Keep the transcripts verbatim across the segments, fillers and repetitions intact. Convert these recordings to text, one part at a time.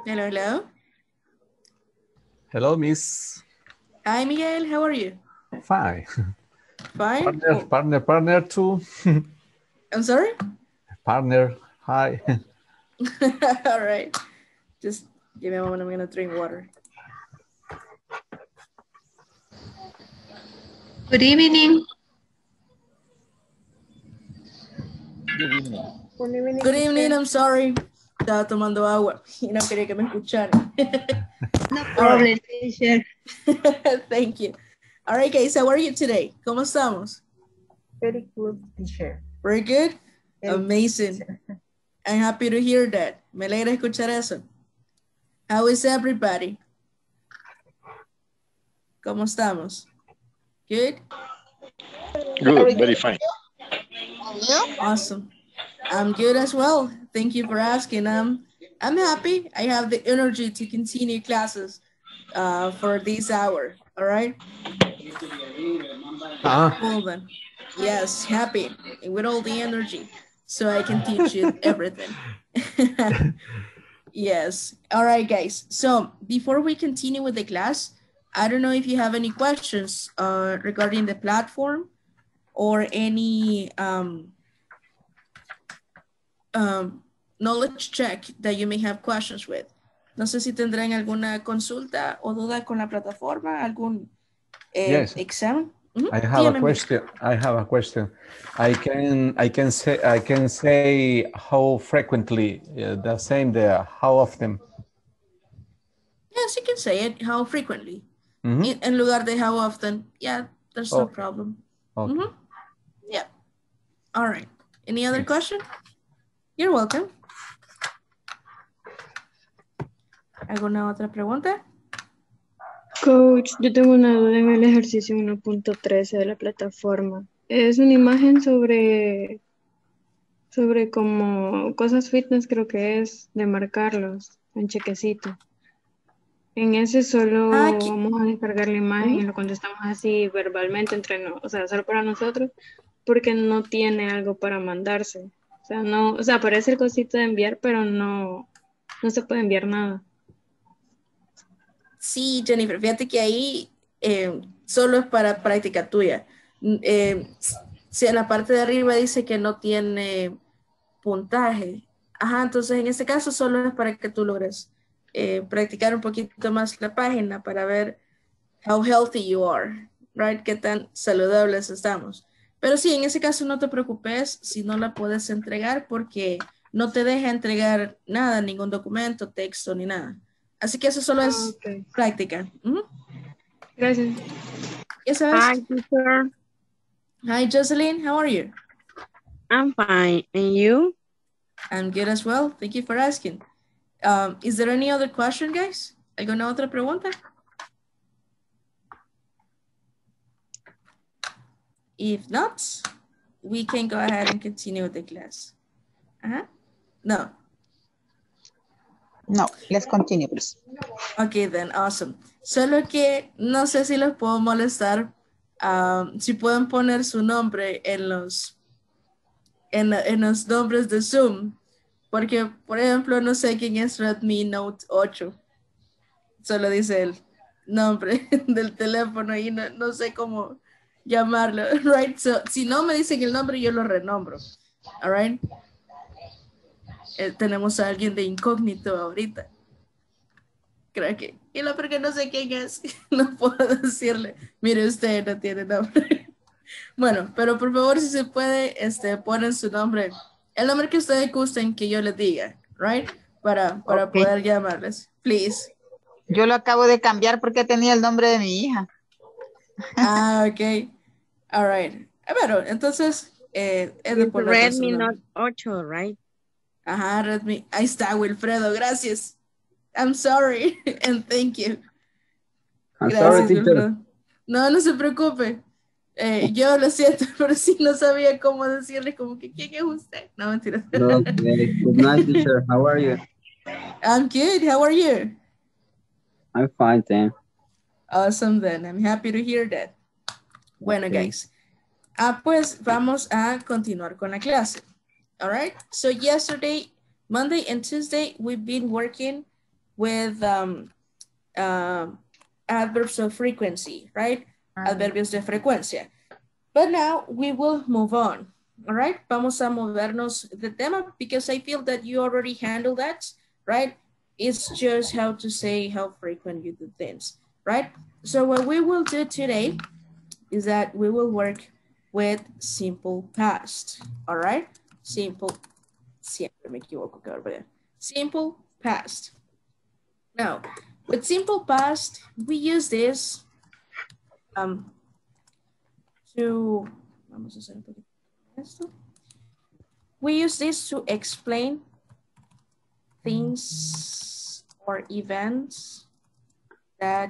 Hello, hello. Hello, Miss. Hi, Miguel. How are you? Fine. Fine. Partner, Oh, partner, partner too. I'm sorry? Partner, hi. All right. Just give me a moment. I'm going to drink water. Good evening. Good evening. Good evening. I'm sorry. Estaba tomando agua y no quería que me escucharan. No All right. problem, teacher. Thank you. All right, guys. How are you today? ¿Cómo estamos? Very good, teacher. Very good? Very Amazing. good, teacher. I'm happy to hear that. Me alegra escuchar eso. How is everybody? ¿Cómo estamos? Good? Good, very fine. Awesome. I'm good as well. Thank you for asking. Um, I'm happy. I have the energy to continue classes uh, for this hour. All right? Ah, Hold on. Yes, happy and with all the energy so I can teach you everything. Yes. All right, guys. So before we continue with the class, I don't know if you have any questions uh, regarding the platform or any um, um, knowledge check that you may have questions with. No sé si tendrán alguna consulta o duda con la plataforma, algún eh, yes. examen. Uh-huh. I have Dígame, a question. I have a question. I can I can say I can say how frequently uh, the same there. How often? Yes, you can say it. How frequently? Mm-hmm. In, en lugar de how often. Yeah, there's no Okay. problem. Okay. Mm-hmm. Yeah. All right. Any other question? You're welcome. ¿Alguna otra pregunta? Coach, yo tengo una duda en el ejercicio uno punto trece de la plataforma. Es una imagen sobre, sobre como cosas fitness, creo que es, de marcarlos en chequecito. En ese solo Ah, aquí. vamos a descargar la imagen Uh-huh. y lo contestamos así verbalmente entre nosotros, o sea, solo para nosotros, porque no tiene algo para mandarse. O sea, no, o sea, aparece el cosito de enviar, pero no, no se puede enviar nada. Sí, Jennifer, fíjate que ahí eh, solo es para práctica tuya. Eh, si en la parte de arriba dice que no tiene puntaje, ajá, entonces en este caso solo es para que tú logres eh, practicar un poquito más la página para ver how healthy you are, right? Qué tan saludables estamos. Pero sí, en ese caso no te preocupes si no la puedes entregar porque no te deja entregar nada, ningún documento, texto ni nada. Así que eso solo Ah, es ok. práctica. Uh-huh. Gracias. Yes, Hi, teacher. Hi, Jocelyn. How are you? I'm fine. And you? I'm good as well. Thank you for asking. Um, is there any other question, guys? ¿Alguna otra pregunta? If not, we can go ahead and continue with the class. Uh-huh. No. No, let's continue, please. Okay, then, awesome. Solo que no sé si los puedo molestar. Um, si pueden poner su nombre en los, en, en los nombres de Zoom. Porque, por ejemplo, no sé quién es Redmi Note ocho. Solo dice el nombre del teléfono y no, no sé cómo llamarlo. Right? So, si no me dicen el nombre, yo lo renombro. All right? Eh, tenemos a alguien de incógnito ahorita. Creo que, y lo porque no sé quién es, no puedo decirle, mire usted no tiene nombre. Bueno, pero por favor si se puede, este, ponen su nombre, el nombre que ustedes gusten que yo les diga, right? Para, para Okay. poder llamarles, please. Yo lo acabo de cambiar porque tenía el nombre de mi hija. Ah, ok. All right. Ah, bueno, entonces, eh, es de It's ponerle su Redmi nombre. Note ocho, right? Ajá, Redmi. Ahí está, Wilfredo, gracias. I'm sorry and thank you. I'm Gracias, sorry, teacher. Wilfredo. No, no se preocupe. Eh, yo lo siento, pero sí no sabía cómo decirle como que ¿quién es usted? No, mentira. Okay. Good night, teacher. How are you? I'm good. How are you? I'm fine, then. Awesome, then. I'm happy to hear that. Bueno, Okay. guys. Ah, pues vamos a continuar con la clase. All right. So yesterday, Monday and Tuesday, we've been working with um, uh, adverbs of frequency, right? Adverbios de frecuencia. But now we will move on, all right? Vamos a movernos de tema because I feel that you already handled that, right? It's just how to say how frequent you do things, right? So what we will do today is that we will work with simple past, all right? Simple, siempre me equivoco, simple past. Now, with simple past, we use this um, to, vamos a hacer un poquito esto. We use this to explain things or events that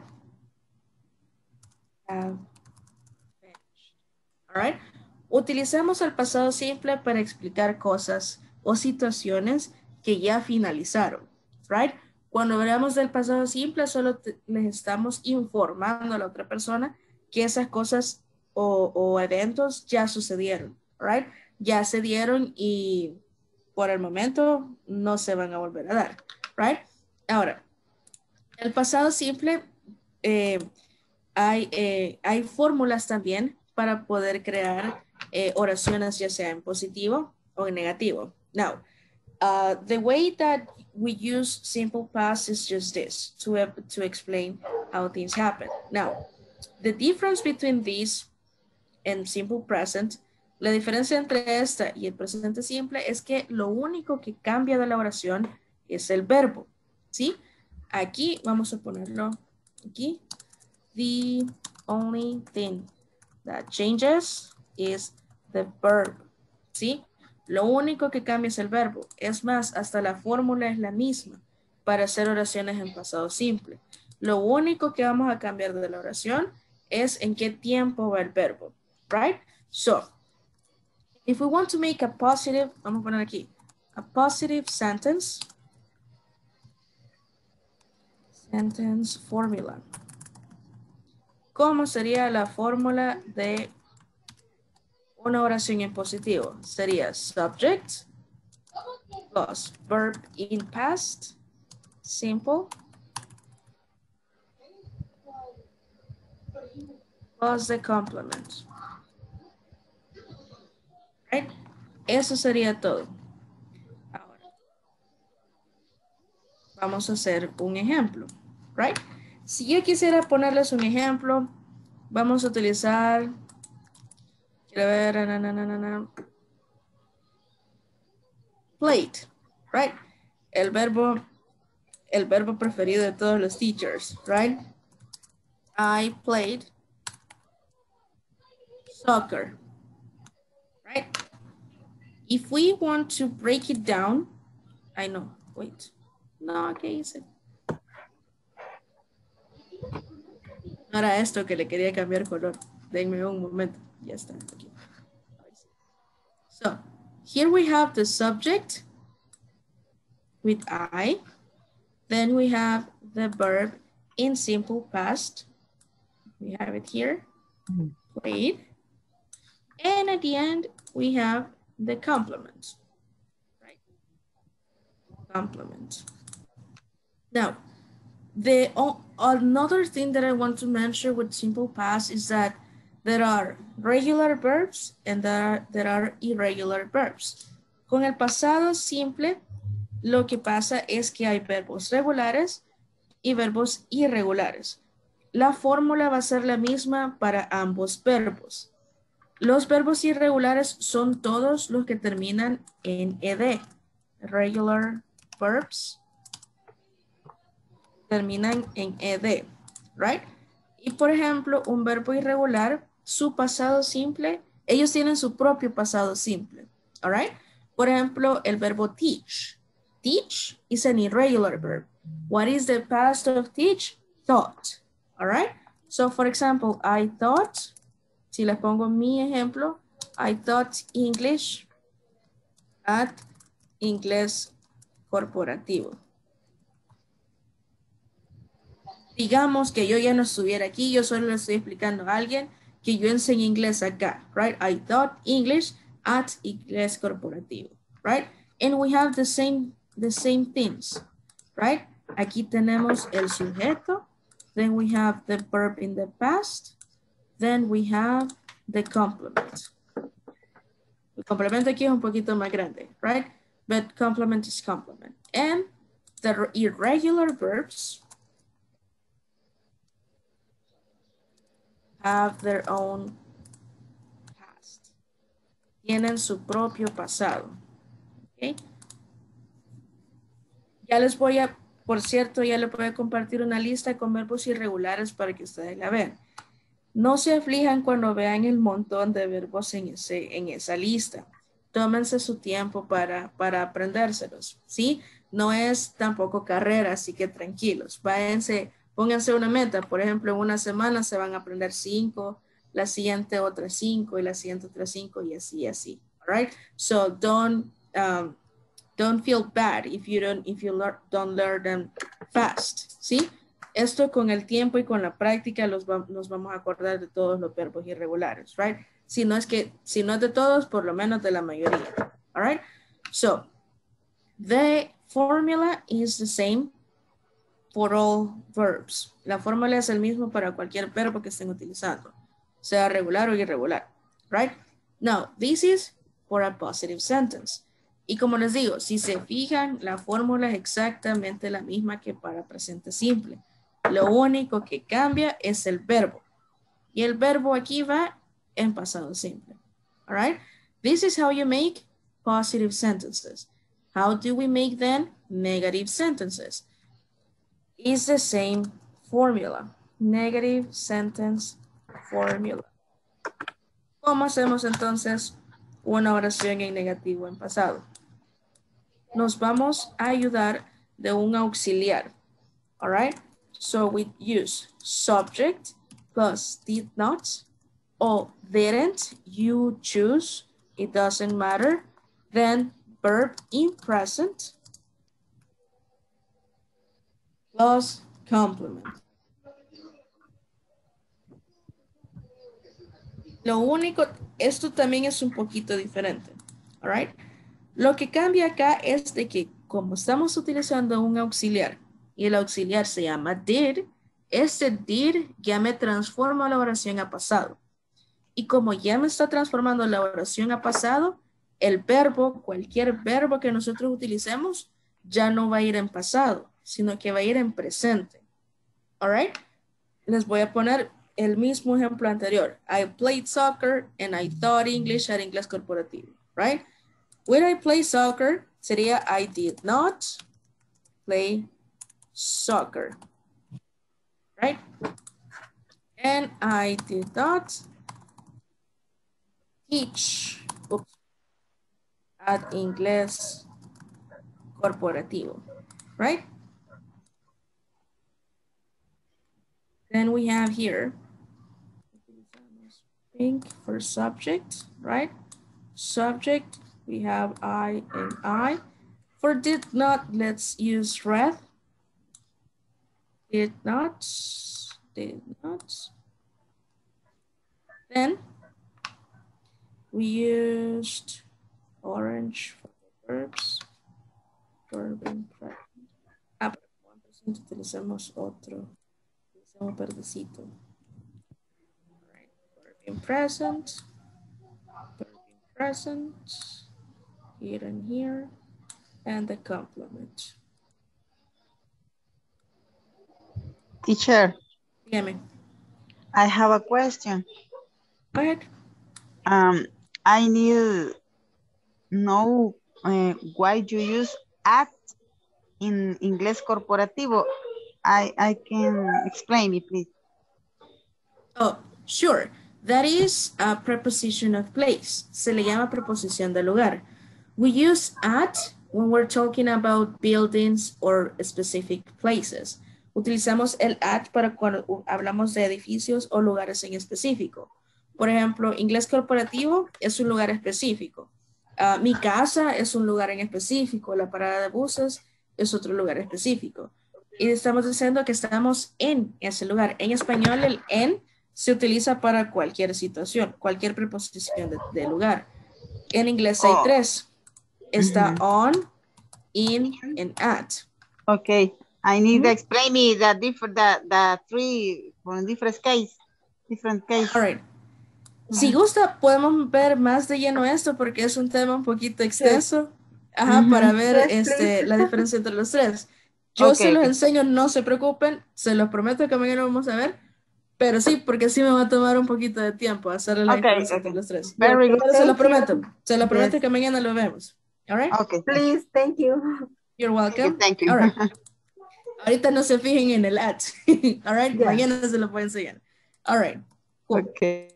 have finished. All right. Utilizamos el pasado simple para explicar cosas o situaciones que ya finalizaron, right? Cuando hablamos del pasado simple, solo te, les estamos informando a la otra persona que esas cosas o, o eventos ya sucedieron, right? Ya se dieron y por el momento no se van a volver a dar, right? Ahora, el pasado simple, eh, hay, eh, hay fórmulas también para poder crear eh, oraciones ya sea en positivo o en negativo. Now, uh, the way that we use simple past is just this, to, uh, to explain how things happen. Now, the difference between this and simple present, la diferencia entre esta y el presente simple es que lo único que cambia de la oración es el verbo, ¿sí? Aquí vamos a ponerlo aquí. The only thing that changes is the verb, ¿sí? Lo único que cambia es el verbo. Es más, hasta la fórmula es la misma para hacer oraciones en pasado simple. Lo único que vamos a cambiar de la oración es en qué tiempo va el verbo, right? So, if we want to make a positive, vamos a poner aquí, a positive sentence, sentence formula. ¿Cómo sería la fórmula de una oración en positivo? Sería subject plus verb in past, simple, plus the complement. Right? Eso sería todo. Ahora, vamos a hacer un ejemplo, right? Si yo quisiera ponerles un ejemplo, vamos a utilizar, quiero ver, na, na, na, na, na, played, right? El verbo, el verbo preferido de todos los teachers, right? I played soccer, right? If we want to break it down, I know, wait, no, ¿qué hice? No era esto que le quería cambiar color. Denme un momento. Ya está aquí. So, here we have the subject with I. Then we have the verb in simple past. We have it here. Played. And at the end, we have the complement. Right? Complement. Now, the oh, another thing that I want to mention with simple past is that there are regular verbs and there are, there are irregular verbs. Con el pasado simple, lo que pasa es que hay verbos regulares y verbos irregulares. La fórmula va a ser la misma para ambos verbos. Los verbos irregulares son todos los que terminan en ed. Regular verbs terminan en ed, right? Y por ejemplo, un verbo irregular, su pasado simple, ellos tienen su propio pasado simple, all right? Por ejemplo, el verbo teach. Teach is an irregular verb. What is the past of teach? Taught, all right? So, for example, I taught, si les pongo mi ejemplo, I taught English at Inglés Corporativo. Digamos que yo ya no estuviera aquí, yo solo le estoy explicando a alguien que yo enseñé inglés acá, right? I taught English at Inglés Corporativo, right? And we have the same, the same things, right? Aquí tenemos el sujeto. Then we have the verb in the past. Then we have the complement. El complemento aquí es un poquito más grande, right? But complement is complement. And the irregular verbs have their own past. Tienen su propio pasado. Okay. Ya les voy a, por cierto, ya les voy a compartir una lista con verbos irregulares para que ustedes la vean. No se aflijan cuando vean el montón de verbos en, ese, en esa lista. Tómense su tiempo para, para aprendérselos, ¿sí? No es tampoco carrera, así que tranquilos. Váyanse, pónganse una meta. Por ejemplo, en una semana se van a aprender cinco, la siguiente otras cinco y la siguiente otras cinco y así, así. All right? So don't, um, don't feel bad if you don't, if you learn, don't learn them fast, ¿sí? Esto con el tiempo y con la práctica los va, nos vamos a acordar de todos los verbos irregulares, right? Si no es que, si no es de todos, por lo menos de la mayoría, all right? So, the formula is the same for all verbs. La fórmula es el mismo para cualquier verbo que estén utilizando, sea regular o irregular, right? Now, this is for a positive sentence. Y como les digo, si se fijan, la fórmula es exactamente la misma que para presente simple. Lo único que cambia es el verbo. Y el verbo aquí va en pasado simple. All right? This is how you make positive sentences. How do we make then negative sentences? It's the same formula. Negative sentence formula. ¿Cómo hacemos entonces una oración en negativo en pasado? Nos vamos a ayudar de un auxiliar. All right? So we use subject plus did not or didn't you choose. It doesn't matter. Then verb in present plus complement. Lo único, esto también es un poquito diferente. All right? Lo que cambia acá es de que como estamos utilizando un auxiliar y el auxiliar se llama did, este did ya me transforma la oración a pasado. Y como ya me está transformando la oración a pasado, el verbo, cualquier verbo que nosotros utilicemos, ya no va a ir en pasado, sino que va a ir en presente. All right? Les voy a poner el mismo ejemplo anterior. I played soccer and I taught English at Inglés Corporativo. Right? When I play soccer, sería I did not play soccer. Right? And I did not teach oops, at Inglés Corporativo. Right? Then we have here pink for subject, right? Subject, we have I and I. For did not, let's use red. Did not, did not. Then we used orange for the verbs. Verb in present. Ah, pero como presente utilizamos otro. Utilizamos verdecito. Right. Verb in present. Verb in present. Here and here. And the complement. Teacher, Dígame. I have a question. Go ahead. Um, I need know uh, why you use at in Inglés Corporativo. I, I can explain it, please. Oh, sure. That is a preposition of place. Se le llama preposición de lugar. We use at when we're talking about buildings or specific places. Utilizamos el at para cuando hablamos de edificios o lugares en específico. Por ejemplo, Inglés Corporativo es un lugar específico. Uh, mi casa es un lugar en específico. La parada de buses es otro lugar específico. Y estamos diciendo que estamos en ese lugar. En español, el en se utiliza para cualquier situación, cualquier preposición de, de lugar. En inglés hay oh. tres. Está mm-hmm. on, in, and at. Okay. I need to Mhm. explain me the different, the, the three, from different case, different case. All right. Si gusta, podemos ver más de lleno esto porque es un tema un poquito extenso. Ajá, Ujú. para ver Yes, este, please. la diferencia entre los tres. Yo Ok, se los ok. enseño, no se preocupen, se los prometo que mañana vamos a ver, pero sí, porque sí me va a tomar un poquito de tiempo hacerle la Ok, diferencia ok. entre los tres. Very good. Pero se lo Thank you. prometo, se lo prometo Yes. que mañana lo vemos. All right? Okay. Please, thank you. You're welcome. Thank you. All Thank right. you. Ahorita no se fijen en el ad. All right? Yeah. Mañana se lo voy a enseñar. All right. Cool. Okay.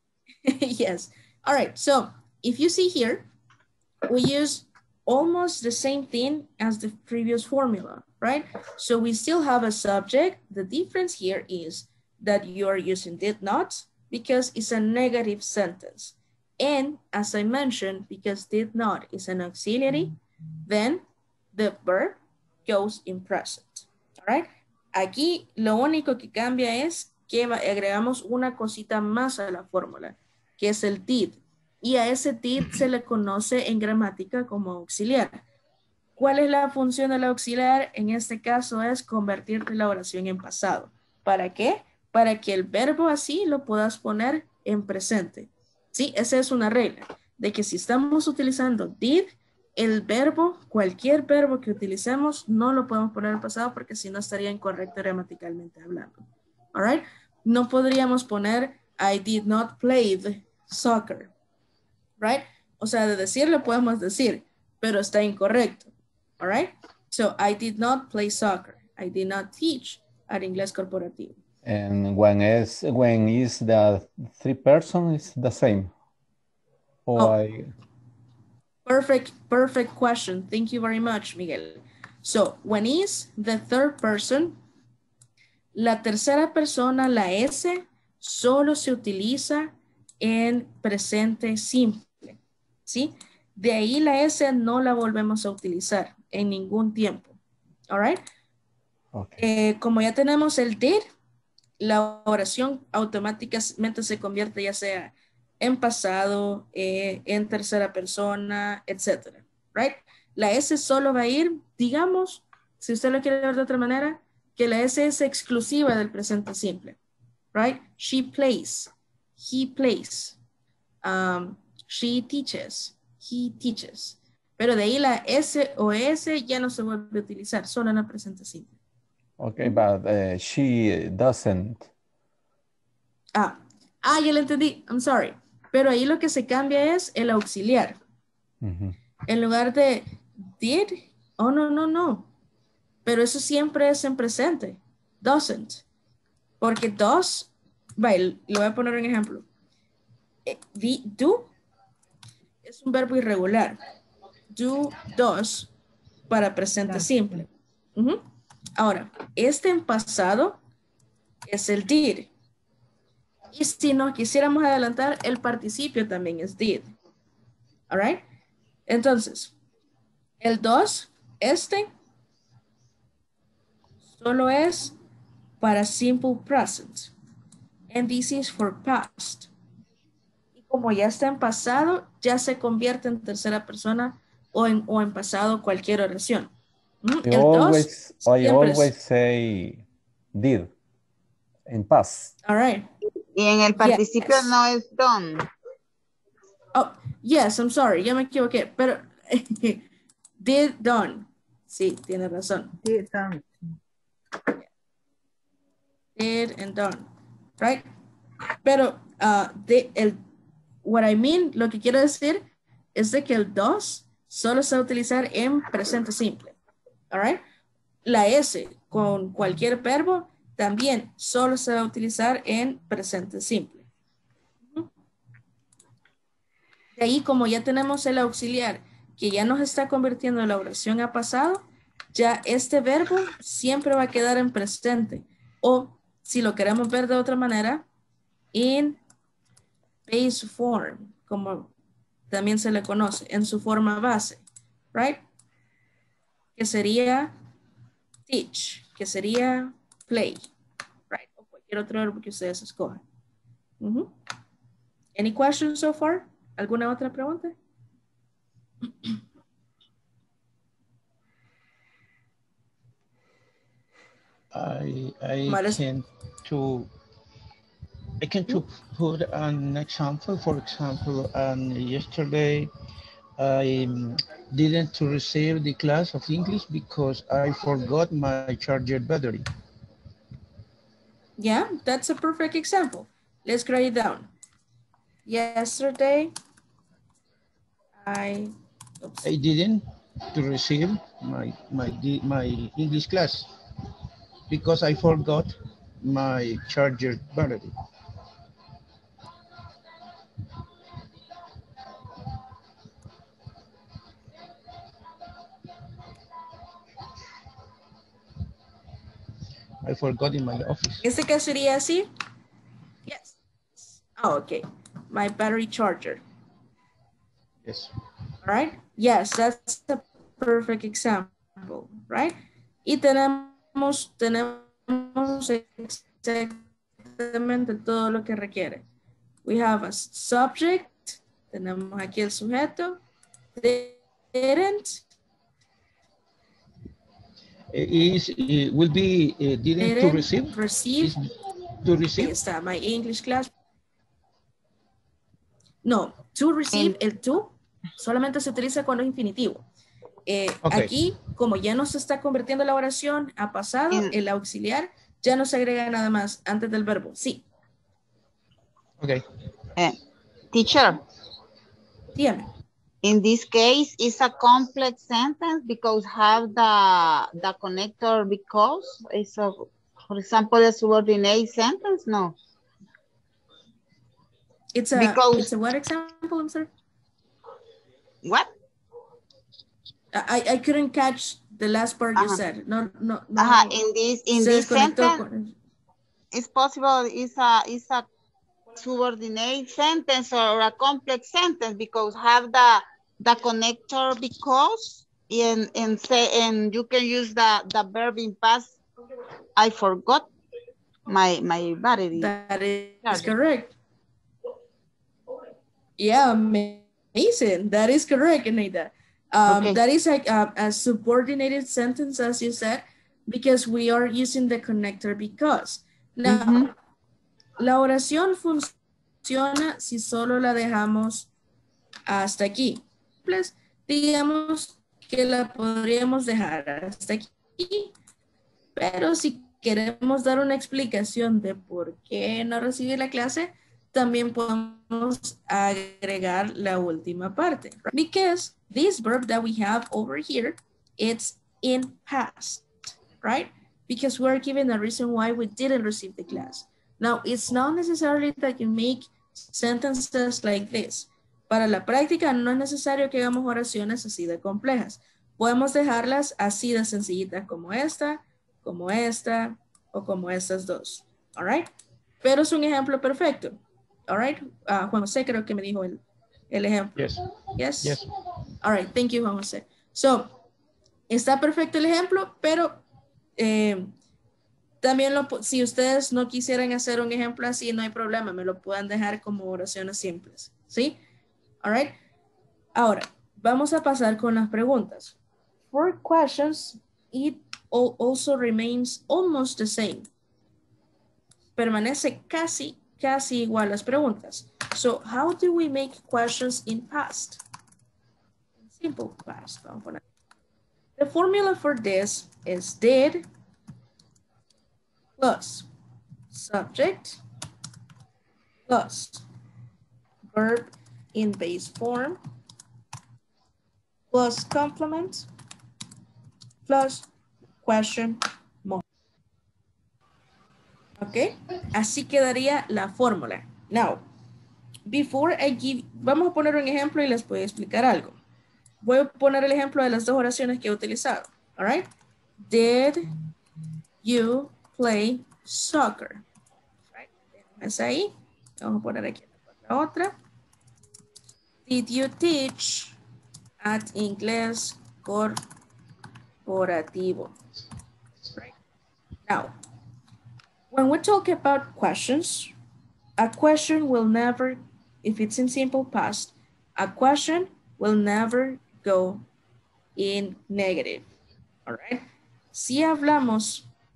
Yes. All right. So if you see here, we use almost the same thing as the previous formula, right? So we still have a subject. The difference here is that you are using did not because it's a negative sentence. And as I mentioned, because did not is an auxiliary, then the verb goes in present, all right? Aquí lo único que cambia es que agregamos una cosita más a la fórmula, que es el did. Y a ese did se le conoce en gramática como auxiliar. ¿Cuál es la función del auxiliar? En este caso es convertirte la oración en pasado. ¿Para qué? Para que el verbo así lo puedas poner en presente. Sí, esa es una regla, de que si estamos utilizando did, el verbo, cualquier verbo que utilicemos, no lo podemos poner en pasado porque si no estaría incorrecto gramaticalmente hablando. All right? No podríamos poner I did not play soccer. Right? O sea, de decirlo podemos decir, pero está incorrecto. All right? So, I did not play soccer. I did not teach at inglés corporativo. And when is when is the three person is the same? Or Oh. I... Perfect, perfect question. Thank you very much, Miguel. So, when is the third person, la tercera persona, la S, solo se utiliza en presente simple. ¿Sí? De ahí la S no la volvemos a utilizar en ningún tiempo. All right? Okay. Eh, como ya tenemos el did, la oración automáticamente se convierte ya sea en pasado, eh, en tercera persona, etcétera. Right? La S solo va a ir, digamos, si usted lo quiere ver de otra manera, que la S es exclusiva del presente simple. Right? She plays. He plays. Um, she teaches. He teaches. Pero de ahí la S o S ya no se vuelve a utilizar, solo en el presente simple. Okay, but uh, she doesn't. Ah, ah, ya lo entendí. I'm sorry. Pero ahí lo que se cambia es el auxiliar. Mm-hmm. En lugar de did, oh, no, no, no. Pero eso siempre es en presente. Doesn't. Porque does, vale, le voy a poner un ejemplo. Eh, do es un verbo irregular. Do, does, para presente simple. Uh-huh. Ahora, este en pasado es el did. Y si nos quisiéramos adelantar, el participio también es did. All right? Entonces, el does, este, solo es para simple present. And this is for past. Y como ya está en pasado, ya se convierte en tercera persona o en, o en pasado cualquier oración. ¿Mm? I El always, dos, I siempre always es, say did in past. all right. Y en el participio Yes. no es done. Oh, yes, I'm sorry, ya me equivoqué, pero did, done. Sí, tiene razón. Did done. Did and done, right? Pero uh, de, el, what I mean, lo que quiero decir es de que el does solo se va a utilizar en presente simple, all right? La S con cualquier verbo también solo se va a utilizar en presente simple. De ahí, como ya tenemos el auxiliar que ya nos está convirtiendo la oración a pasado, ya este verbo siempre va a quedar en presente. O, si lo queremos ver de otra manera, in base form, como también se le conoce, en su forma base, right? Que sería teach, que sería play, right? O cualquier otro verbo que ustedes escojan. Uh-huh. Any questions so far? ¿Alguna otra pregunta? I I Modest. can to I can to put an example. For example, um, yesterday I um, didn't to receive the class of English because I forgot my charger battery. Yeah, that's a perfect example. Let's write it down. Yesterday, I, oops. I didn't to receive my my my English class because I forgot my charger battery. I forgot in my office. ¿Este caso sería así? Yes. Oh, okay. My battery charger. Yes. All right. Yes, that's a perfect example, right? Y tenemos, tenemos exactamente todo lo que requiere. We have a subject. Tenemos aquí el sujeto. Didn't. Is it will be uh, didn't, Didn't to receive? Receive. Is to receive. Ahí está, my English class. No, to receive, el to solamente se utiliza cuando es infinitivo. Eh, Okay. Aquí, como ya no se está convirtiendo la oración a pasado, el auxiliar ya no se agrega nada más antes del verbo. Sí. Okay. Uh, teacher. Dígame. In this case, it's a complex sentence because have the the connector because it's a, for example, a subordinate sentence. No. It's a Because- it's a what example? I'm sorry. What? I I couldn't catch the last part you Uh-huh. said. No no no. Uh-huh. In this in Se this desconectó sentence, con- it's possible it's a it's a subordinate sentence or a complex sentence because have the the connector because and and say and you can use the the verb in past. I forgot my my battery. That is Charger. correct. Yeah, amazing. That is correct, Anita. Um, Okay. That is like a, a subordinated sentence, as you said, because we are using the connector because. Now, Mhm. la oración funciona si solo la dejamos hasta aquí. Pues, digamos que la podríamos dejar hasta aquí, pero si queremos dar una explicación de por qué no recibir la clase, también podemos agregar la última parte. Because this verb that we have over here, it's in past, right? Because we're given a reason why we didn't receive the class. Now, it's not necessarily that you make sentences like this. Para la práctica no es necesario que hagamos oraciones así de complejas. Podemos dejarlas así de sencillitas como esta, como esta o como estas dos. All right? Pero es un ejemplo perfecto. All right? Uh, Juan José creo que me dijo el, el ejemplo. Yes. Yes? Yes. All right. Thank you, Juan José. So, está perfecto el ejemplo, pero eh, también lo, si ustedes no quisieran hacer un ejemplo así, no hay problema. Me lo pueden dejar como oraciones simples. ¿Sí? All right. Ahora, vamos a pasar con las preguntas. For questions, it al- also remains almost the same. Permanece casi, casi igual las preguntas. So, how do we make questions in past? Simple past. Vamos a poner. The formula for this is did plus subject plus verb in base form plus complement plus question mark. Ok, así quedaría la fórmula. Now, before I give, vamos a poner un ejemplo y les voy a explicar algo. Voy a poner el ejemplo de las dos oraciones que he utilizado. All right. Did you play soccer? Right. Es ahí. Vamos a poner aquí la otra. Did you teach at inglés corporativo? Right. Now, when we talk about questions, a question will never, if it's in simple past, a question will never go in negative. All right. Si hablamos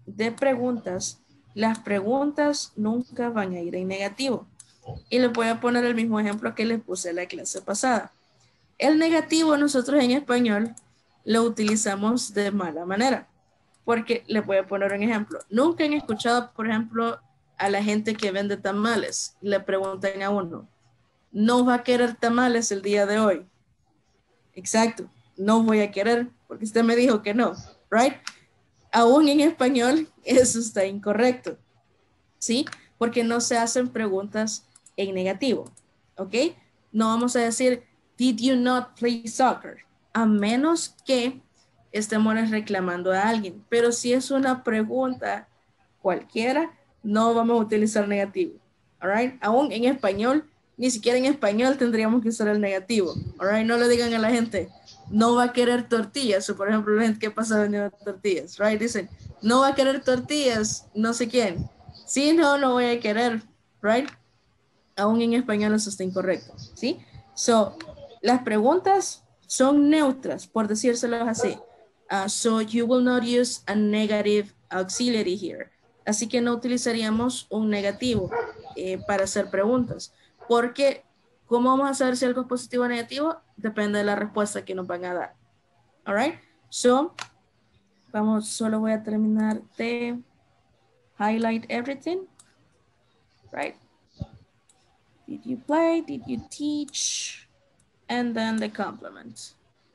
de preguntas, las preguntas nunca van a ir en negativo. Y les voy a poner el mismo ejemplo que les puse en la clase pasada. El negativo nosotros en español lo utilizamos de mala manera. Porque les voy a poner un ejemplo. Nunca han escuchado, por ejemplo, a la gente que vende tamales. Le preguntan a uno, ¿no va a querer tamales el día de hoy? Exacto, no voy a querer porque usted me dijo que no, right? Aún en español eso está incorrecto, ¿sí? Porque no se hacen preguntas en negativo, ¿ok? No vamos a decir, did you not play soccer? A menos que estemos reclamando a alguien. Pero si es una pregunta cualquiera, no vamos a utilizar negativo, all right? Aún en español, ni siquiera en español tendríamos que usar el negativo, all right? No le digan a la gente, no va a querer tortillas, o por ejemplo, la gente que pasa vendiendo tortillas, right? Dicen, no va a querer tortillas, no sé quién. Sí, no, no voy a querer, right? Aún en español eso está incorrecto, ¿sí? So, las preguntas son neutras, por decírselos así. Uh, so, you will not use a negative auxiliary here. Así que no utilizaríamos un negativo eh, para hacer preguntas. Porque, ¿cómo vamos a saber si algo es positivo o negativo? Depende de la respuesta que nos van a dar. All right? So, vamos, solo voy a terminar de highlight everything. Right? Did you play? Did you teach? And then the complement.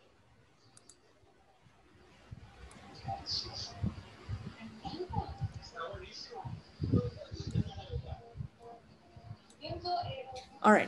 All right.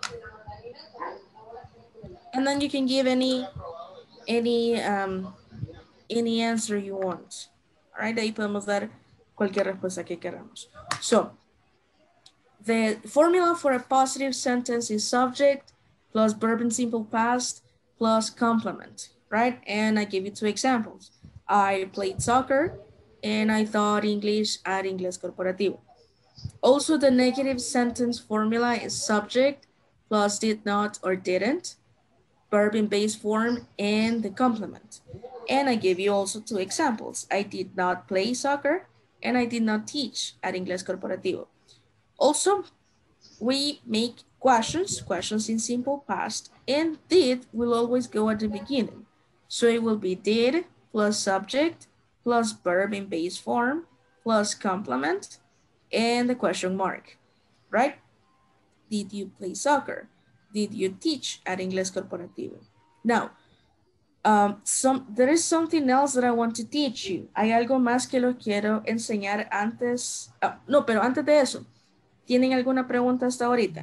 And then you can give any any um, any answer you want. All right, ahí podemos dar cualquier respuesta que queramos. So, the formula for a positive sentence is subject plus verb in simple past plus complement, right? And I give you two examples. I played soccer and I taught English at Inglés Corporativo. Also, the negative sentence formula is subject plus did not or didn't, verb in base form, and the complement. And I give you also two examples. I did not play soccer and I did not teach at Inglés Corporativo. Also, we make questions, questions in simple past, and did will always go at the beginning. So it will be did plus subject plus verb in base form plus complement and the question mark, right? Did you play soccer? Did you teach at Inglés Corporativo? Now, um, some, there is something else that I want to teach you. Hay algo más que lo quiero enseñar antes. Uh, no, pero antes de eso, ¿tienen alguna pregunta hasta ahorita?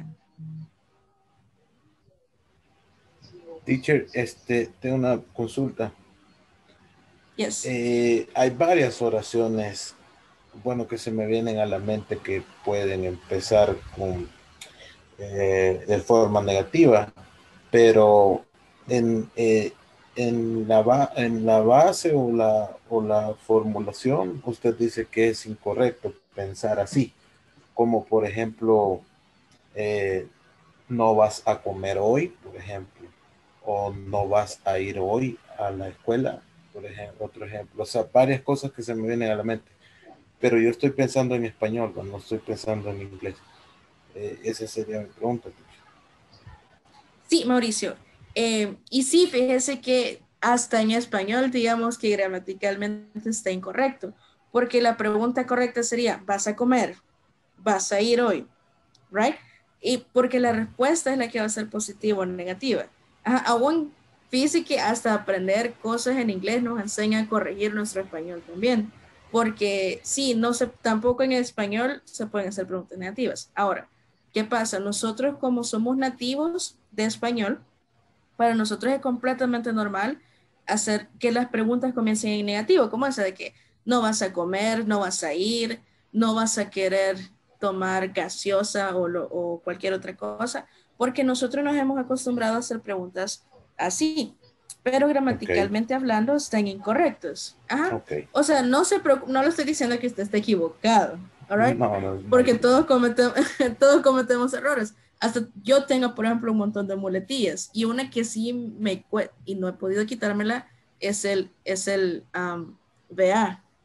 Teacher, este, tengo una consulta. Yes. Eh, hay varias oraciones, bueno, que se me vienen a la mente que pueden empezar con eh, de forma negativa, pero en, eh, en, la, en la base o la, o la formulación, usted dice que es incorrecto pensar así, como por ejemplo, eh, no vas a comer hoy, por ejemplo, o no vas a ir hoy a la escuela, por ejemplo, otro ejemplo, o sea, varias cosas que se me vienen a la mente, pero yo estoy pensando en español, no estoy pensando en inglés. Eh, esa sería mi pregunta. Sí, Mauricio, eh, y sí, fíjese que hasta en español, digamos que gramaticalmente está incorrecto, porque la pregunta correcta sería, ¿vas a comer? ¿Vas a ir hoy? Right? Y porque la respuesta es la que va a ser positiva o negativa. Ajá, aún fíjese que hasta aprender cosas en inglés nos enseña a corregir nuestro español también, porque sí, no se, tampoco en español se pueden hacer preguntas negativas. Ahora, ¿qué pasa? Nosotros como somos nativos de español, para nosotros es completamente normal hacer que las preguntas comiencen en negativo, como esa de que no vas a comer, no vas a ir, no vas a querer tomar gaseosa o, lo, o cualquier otra cosa, porque nosotros nos hemos acostumbrado a hacer preguntas así, pero gramaticalmente okay. hablando están incorrectos. Ajá. Okay. O sea, no, se no lo estoy diciendo que usted esté equivocado, all right? no, no, no, porque no. Todos, cometemos, todos cometemos errores. Hasta yo tengo, por ejemplo, un montón de muletillas y una que sí me cuesta y no he podido quitármela es el, es el um, V A,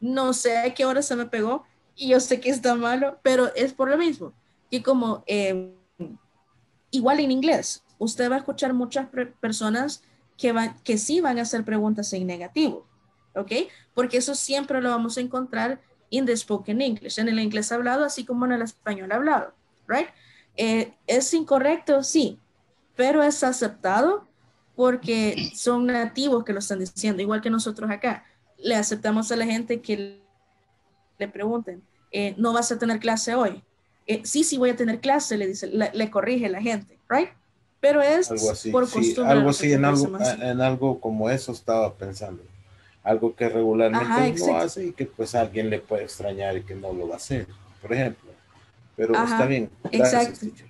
no sé a qué hora se me pegó y yo sé que está malo, pero es por lo mismo. Que como eh, igual en inglés, usted va a escuchar muchas personas que, van, que sí van a hacer preguntas en negativo, ¿ok? Porque eso siempre lo vamos a encontrar in the spoken English, en el inglés hablado, así como en el español hablado, right? Eh, ¿Es incorrecto? Sí, pero es aceptado porque son nativos que lo están diciendo, igual que nosotros acá. Le aceptamos a la gente que le pregunten, eh, ¿no vas a tener clase hoy? Eh, sí, sí voy a tener clase, le dice, le, le corrige la gente, right? Pero es Algo así, por sí, costumbre. algo así, en algo, así. en algo como eso estaba pensando. Algo que regularmente Ajá, uno hace y que pues alguien le puede extrañar y que no lo va a hacer, por ejemplo. Pero Ajá, está bien, gracias, exacto. teacher.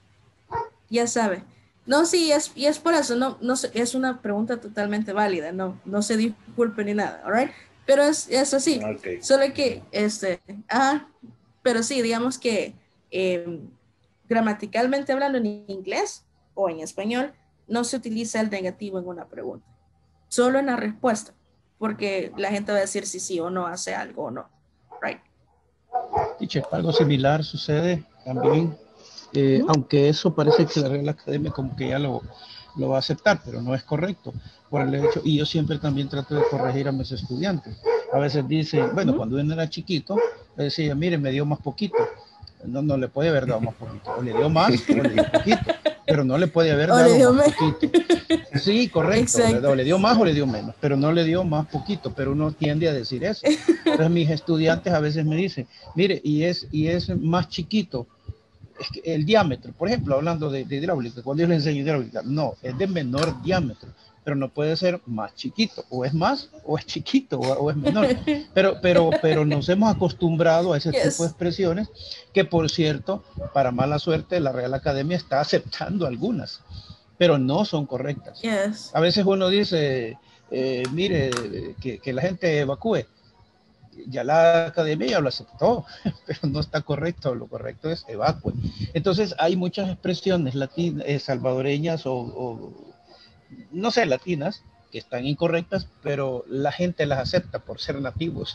Ya sabe. No, sí, es, y es por eso, no, no es una pregunta totalmente válida, no, no se disculpe ni nada, all right? Pero es, es así, Okay. solo que, este, ah, pero sí, digamos que eh, gramaticalmente hablando en inglés o en español, no se utiliza el negativo en una pregunta, solo en la respuesta, porque la gente va a decir si sí o no hace algo o no, right? Teacher, algo similar sucede también, eh, uh-huh. aunque eso parece que la Real Academia como que ya lo, lo va a aceptar, pero no es correcto, por el hecho, y yo siempre también trato de corregir a mis estudiantes. A veces dicen, bueno, uh-huh. cuando uno era chiquito, decía, mire, me dio más poquito. No, no le puede haber dado más poquito. O le dio más o le dio poquito. Pero no le puede haber dado más poquito. Sí, correcto. Le, o le dio más o le dio menos. Pero no le dio más poquito. Pero uno tiende a decir eso. Entonces mis estudiantes a veces me dicen, mire, y es, y es más chiquito es que el diámetro. Por ejemplo, hablando de, de hidráulica. Cuando yo les enseño hidráulica, no, es de menor diámetro. Pero no puede ser más chiquito, o es más, o es chiquito, o, o es menor. Pero, pero, pero nos hemos acostumbrado a ese yes. tipo de expresiones, que por cierto, para mala suerte, la Real Academia está aceptando algunas, pero no son correctas. Yes. A veces uno dice, eh, mire, que, que la gente evacúe. Ya la Academia ya lo aceptó, pero no está correcto, lo correcto es evacue. Entonces hay muchas expresiones latinas, eh, salvadoreñas o... o no sé, latinas, que están incorrectas, pero la gente las acepta por ser nativos.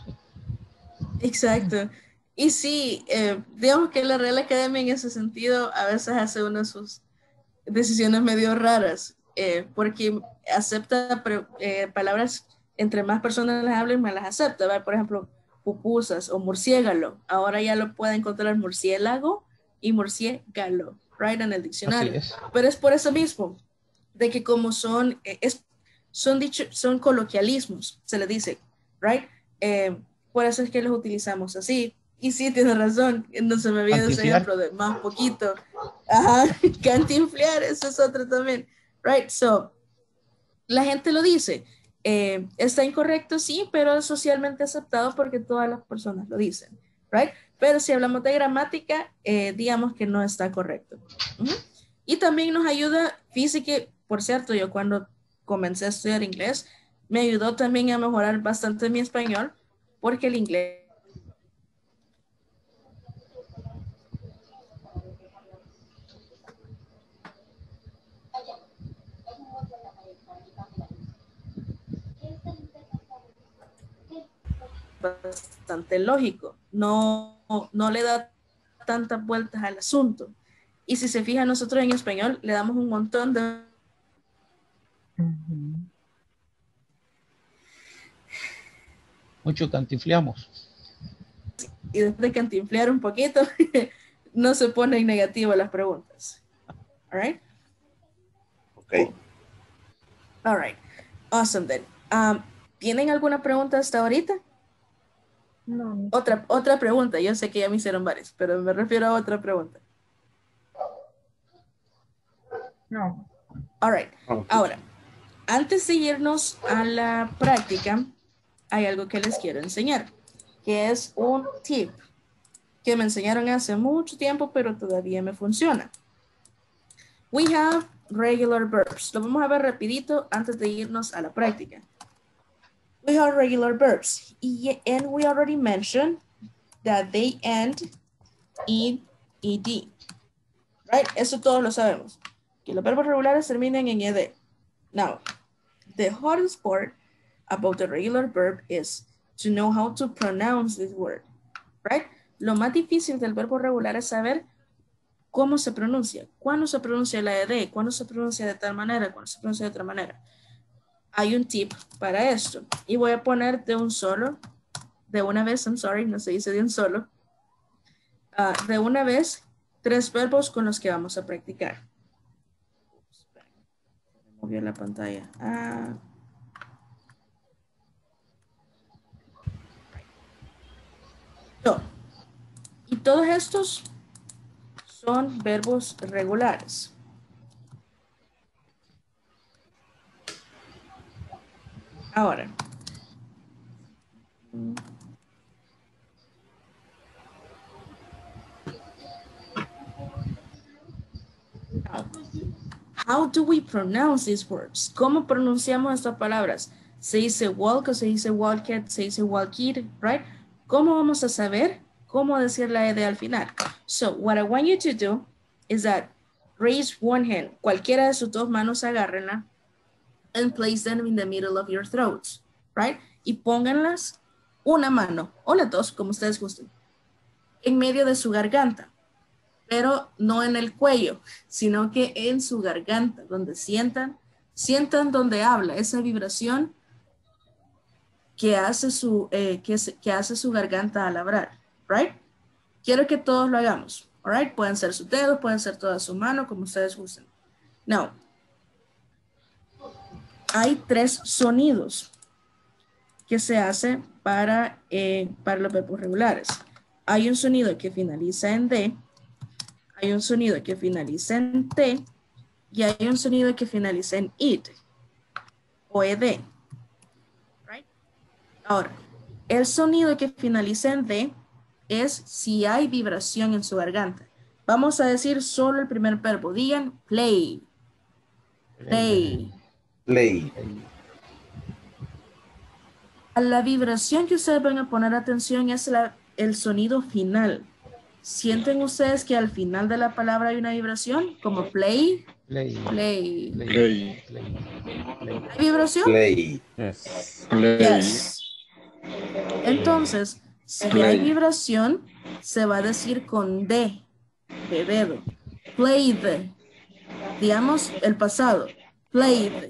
Exacto. Y sí, eh, digamos que la Real Academia en ese sentido a veces hace una de sus decisiones medio raras, eh, porque acepta eh, palabras, entre más personas las hablen, más las acepta. ¿verdad? Por ejemplo, pupusas o murciélago. Ahora ya lo puede encontrar murciélago y murciégalo, right, en el diccionario. Así es. Pero es por eso mismo, de que como son, es, son, dicho, son coloquialismos, se le dice, right? Eh, por eso es que los utilizamos así. Y sí, tiene razón, no se me olvida ese ejemplo de más poquito. Ajá, cantinflear, eso es otro también, right? So, la gente lo dice, eh, está incorrecto, sí, pero es socialmente aceptado porque todas las personas lo dicen, right? Pero si hablamos de gramática, eh, digamos que no está correcto. Uh-huh. Y también nos ayuda física. Por cierto, yo cuando comencé a estudiar inglés, me ayudó también a mejorar bastante mi español, porque el inglés bastante lógico, no, no le da tantas vueltas al asunto. Y si se fijan, nosotros en español le damos un montón de... Mucho cantinfleamos. Y después de cantinflear un poquito, no se pone en negativo las preguntas. All right? Ok. All right. Awesome then. Um, ¿Tienen alguna pregunta hasta ahorita? No. Otra, otra pregunta. Yo sé que ya me hicieron varias, pero me refiero a otra pregunta. No. All right. Ahora, antes de irnos a la práctica, hay algo que les quiero enseñar, que es un tip que me enseñaron hace mucho tiempo, pero todavía me funciona. We have regular verbs. Lo vamos a ver rapidito antes de irnos a la práctica. We have regular verbs, and we already mentioned that they end in ed. Right? Eso todos lo sabemos. Que los verbos regulares terminan en ed. Now, the hardest part about the regular verb is to know how to pronounce this word, right? Lo más difícil del verbo regular es saber cómo se pronuncia, cuándo se pronuncia la ed, cuándo se pronuncia de tal manera, cuándo se pronuncia de otra manera. Hay un tip para esto y voy a poner de un solo, de una vez, I'm sorry, no se dice de un solo, uh, de una vez, tres verbos con los que vamos a practicar. Me movió la pantalla. Ah. So, y todos estos son verbos regulares. Ahora. How do we pronounce these words? ¿Cómo pronunciamos estas palabras? Se dice walk o se dice walked, se dice walked, right? ¿Cómo vamos a saber cómo decir la ed al final? So, what I want you to do is that raise one hand. Cualquiera de sus dos manos agárrenla and place them in the middle of your throats, right? Y pónganlas una mano o las dos, como ustedes gusten, en medio de su garganta, pero no en el cuello, sino que en su garganta, donde sientan, sientan donde habla, esa vibración que hace su, eh, que, que hace su garganta al hablar, right? Quiero que todos lo hagamos, all right? Pueden ser sus dedos, pueden ser toda su mano, como ustedes gusten. Now, hay tres sonidos que se hace para, eh, para los verbos regulares. Hay un sonido que finaliza en D, hay un sonido que finaliza en T y hay un sonido que finaliza en id o ed. Right? Ahora, el sonido que finaliza en D es si hay vibración en su garganta. Vamos a decir solo el primer verbo. Digan play. Play. Play. A la vibración que ustedes van a poner atención es la, el sonido final. ¿Sienten ustedes que al final de la palabra hay una vibración? Como play. Play. Play. Play. ¿Hay vibración? Play. Yes. Play. Yes. Entonces, si Play. hay vibración, se va a decir con D, de dedo. Played. Digamos el pasado. Played.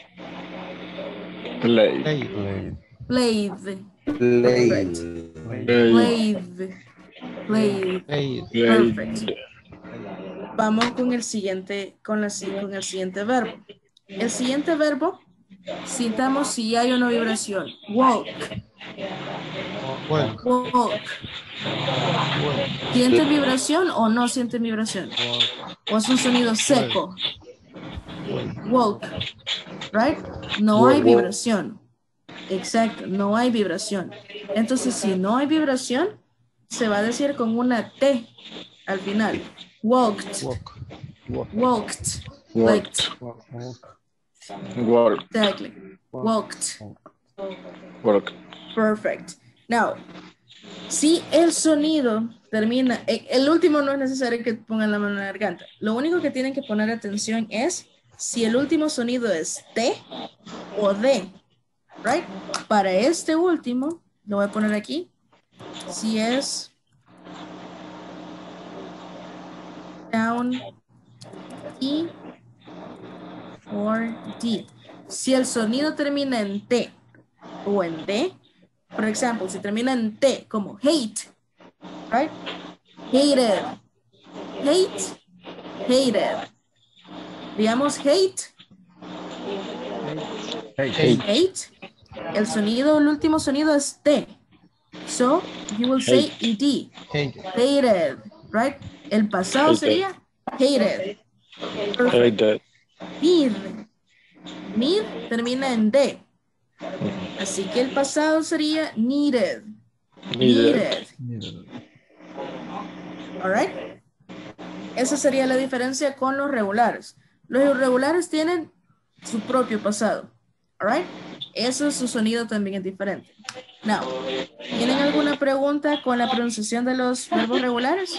Play. Play. Played. Play. Played. Played. Play. Perfect. Vamos con el siguiente, con, la, con el siguiente verbo. El siguiente verbo, citamos si hay una vibración. Walk. Walk. Walk. ¿Sienten vibración o no sienten vibración? ¿O es un sonido seco? Walk. Right? No hay vibración. Exacto, no hay vibración. Entonces, si no hay vibración, se va a decir con una T al final. Walked. Walk. Walk. Walked. Walked. Like, Walk. exactly. Walked. Walk. Perfect. Now, si el sonido termina, el último no es necesario que pongan la mano en la garganta. Lo único que tienen que poner atención es si el último sonido es T o D. Right? Para este último, lo voy a poner aquí. Si es down T or D. Si el sonido termina en T o en D, por ejemplo, si termina en T como hate, right? Hated. Hate. Hated. Digamos hate. Hey. Hate. El sonido, el último sonido es T. So, you will say ed. Hated. Hated. Right? El pasado Hated. sería hated. Like that. Need. Need termina en D. Así que el pasado sería needed. Needed. Needed. All right. Esa sería la diferencia con los regulares. Los irregulares tienen su propio pasado. All right. Eso, su sonido también es diferente. Now, ¿tienen alguna pregunta con la pronunciación de los verbos regulares?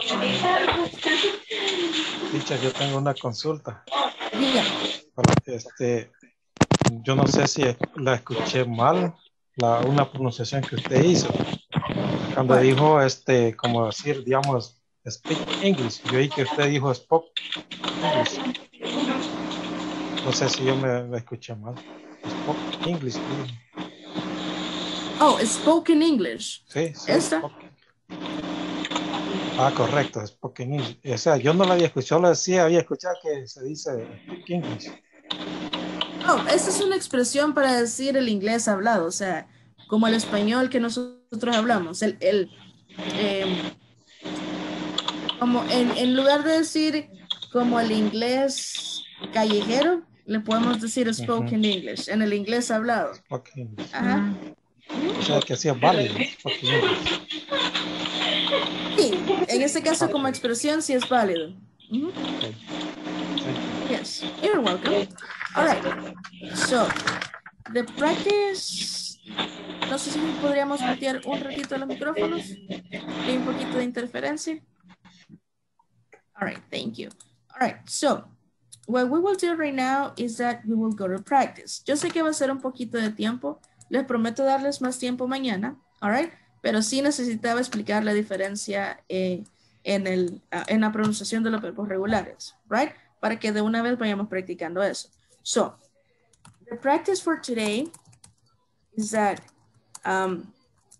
Dicha, yo tengo una consulta. Dígame. Este, yo no sé si la escuché mal la, una pronunciación que usted hizo. Cuando ¿Cuál? dijo, este, como decir, digamos, speak English. Yo oí que usted dijo spoke English. No sé si yo me, me escuché mal. Spoke English. Sí, Oh, spoken English. sí. sí, ¿Esta? spoke. Ah, correcto, spoken English. O sea, yo no la había escuchado, la sí había escuchado que se dice speak English. Oh, esta es una expresión para decir el inglés hablado, o sea, como el español que nosotros hablamos. El, el, eh, como en, en lugar de decir como el inglés callejero, le podemos decir spoken English, en el inglés hablado. Spoken English. Ajá. O sea, que hacía válido. Spoken English. Sí, en este caso como expresión sí es válido. Ujú. Okay. Yes, you're welcome. All right, so the practice, no sé si podríamos mutear un ratito los micrófonos. Hay un poquito de interferencia. All right, thank you. All right, so what we will do right now is that we will go to practice. Yo sé que va a ser un poquito de tiempo. Les prometo darles más tiempo mañana. All right, pero sí necesitaba explicar la diferencia eh, en, el, uh, en la pronunciación de los verbos regulares, right? Para que de una vez vayamos practicando eso. So, the practice for today is that um,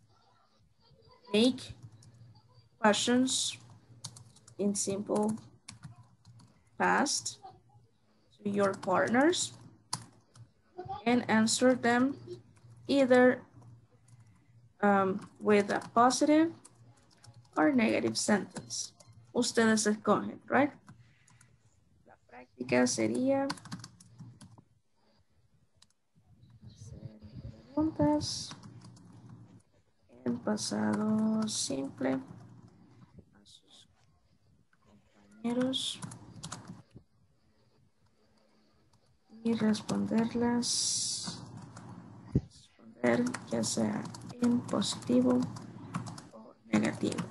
make questions in simple past to your partners and answer them either um, with a positive or negative sentence. Ustedes escogen, right? La práctica sería hacer preguntas en pasado simple a sus compañeros y responderlas, responder ya sea en positivo o negativo.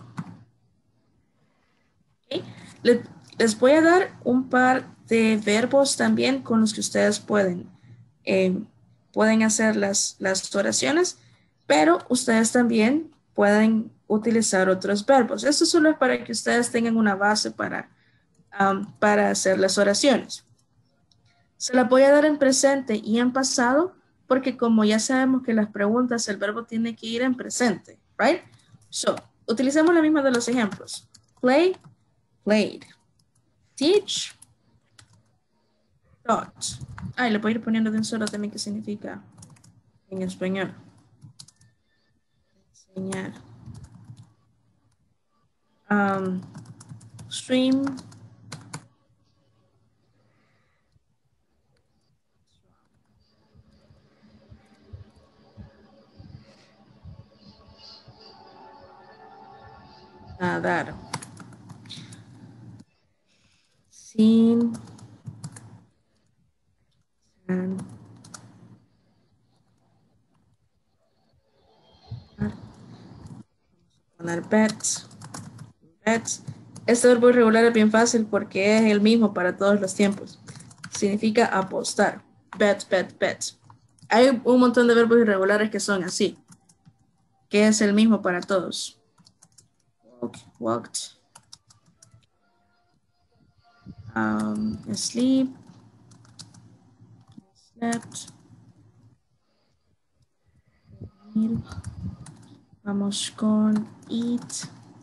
Okay. Les, les voy a dar un par de verbos también con los que ustedes pueden, eh, pueden hacer las, las oraciones, pero ustedes también pueden utilizar otros verbos. Esto solo es para que ustedes tengan una base para, um, para hacer las oraciones. Se las voy a dar en presente y en pasado, porque como ya sabemos que las preguntas, el verbo tiene que ir en presente, right? So, utilicemos la misma de los ejemplos. Play, played. Teach, taught. Ah, y le voy a ir poniendo de un solo también qué significa en español. Enseñar. Um, stream. Nadar. Sin. San. Poner bets. Bets. Este verbo irregular es bien fácil porque es el mismo para todos los tiempos. Significa apostar. Bet, bet, bet. Hay un montón de verbos irregulares que son así, que es el mismo para todos. Walk, walked. Um, sleep. Slept. Dormir. Vamos con eat.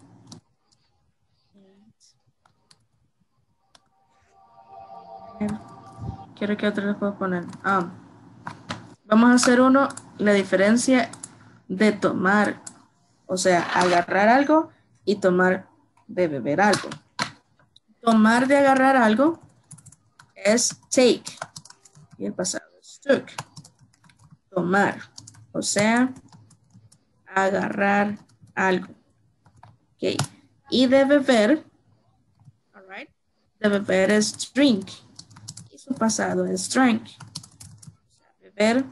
Ate. Quiero que otro les puedo poner. Ah. Vamos a hacer uno, la diferencia de tomar, o sea, agarrar algo y tomar de beber algo. Tomar de agarrar algo es take y el pasado es took. Tomar, o sea, agarrar algo. Okay. Y de beber, all right, de beber es drink y su pasado es drank. O sea, beber,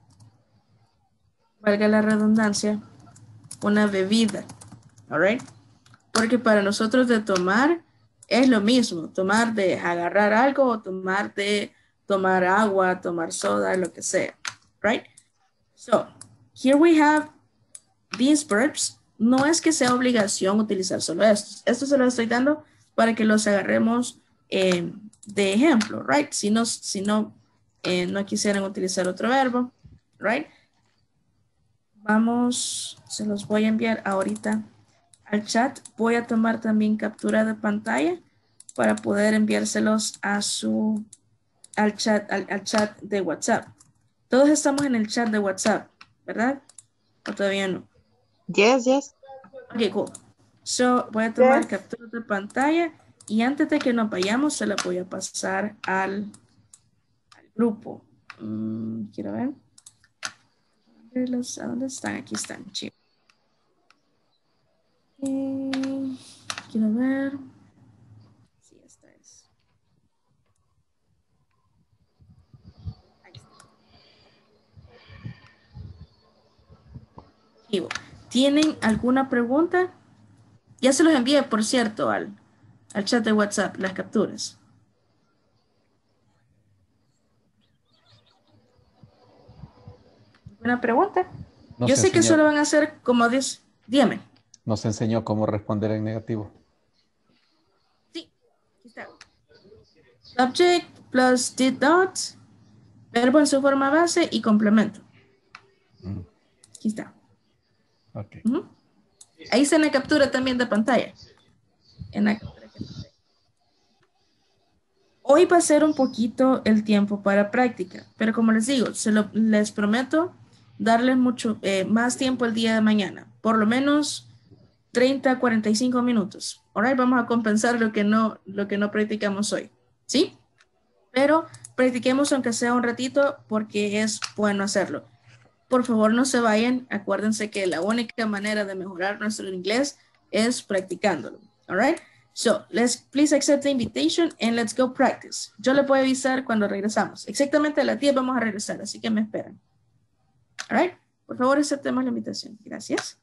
valga la redundancia, una bebida, all right. Porque para nosotros de tomar es lo mismo, tomar de agarrar algo o tomar de tomar agua, tomar soda, lo que sea, right? So, here we have these verbs. No es que sea obligación utilizar solo estos. Esto se lo estoy dando para que los agarremos eh, de ejemplo, right? Si no, si no, eh, no quisieran utilizar otro verbo, right? Vamos, se los voy a enviar ahorita al chat. Voy a tomar también captura de pantalla para poder enviárselos a su, al chat, al, al chat de WhatsApp. Todos estamos en el chat de WhatsApp, ¿verdad? ¿O todavía no? Yes, yes. Ok, cool. So, voy a tomar Yes. captura de pantalla y antes de que nos vayamos se la voy a pasar al, al grupo. Mm, quiero ver. ¿A dónde están? Aquí están, chicos. Eh, quiero ver. Sí, esta es. Ahí está. Ivo, ¿tienen alguna pregunta? Ya se los envié, por cierto, al, al chat de WhatsApp, las capturas. ¿Alguna pregunta? Nos Yo sé que enseñó- solo van a hacer como diez. Dígame. Nos enseñó cómo responder en negativo. Sí, aquí está. Subject plus did not, verbo en su forma base y complemento. Mm. Aquí está. Ok. Ujú. Ahí está en la captura también de pantalla. En la captura que mandé. Hoy va a ser un poquito el tiempo para práctica, pero como les digo, se lo, les prometo darles mucho eh, más tiempo el día de mañana, por lo menos treinta a cuarenta y cinco minutos. Ahora vamos a compensar lo que no, lo que no practicamos hoy, ¿sí? Pero practiquemos aunque sea un ratito porque es bueno hacerlo. Por favor, no se vayan. Acuérdense que la única manera de mejorar nuestro inglés es practicándolo. All right? So, let's please accept the invitation and let's go practice. Yo les voy a avisar cuando regresamos. Exactamente a las diez vamos a regresar, así que me esperan. All right? Por favor, aceptemos la invitación. Gracias.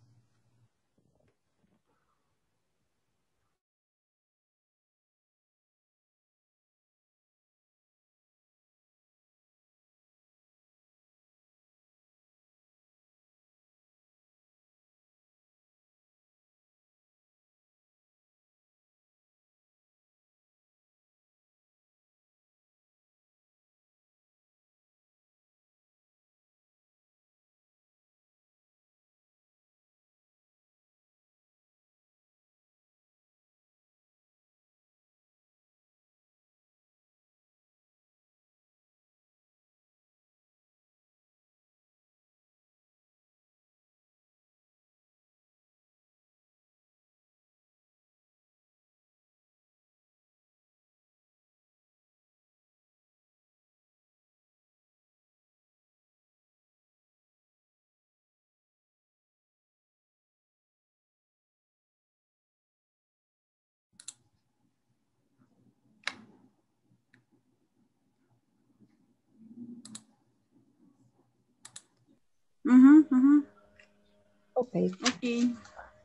Mhm, mhm. Okay. Okay.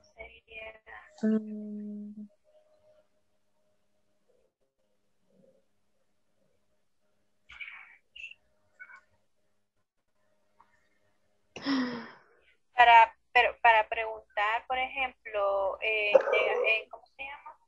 Um, Para, pero, para preguntar, por ejemplo, eh, eh, ¿cómo se llama?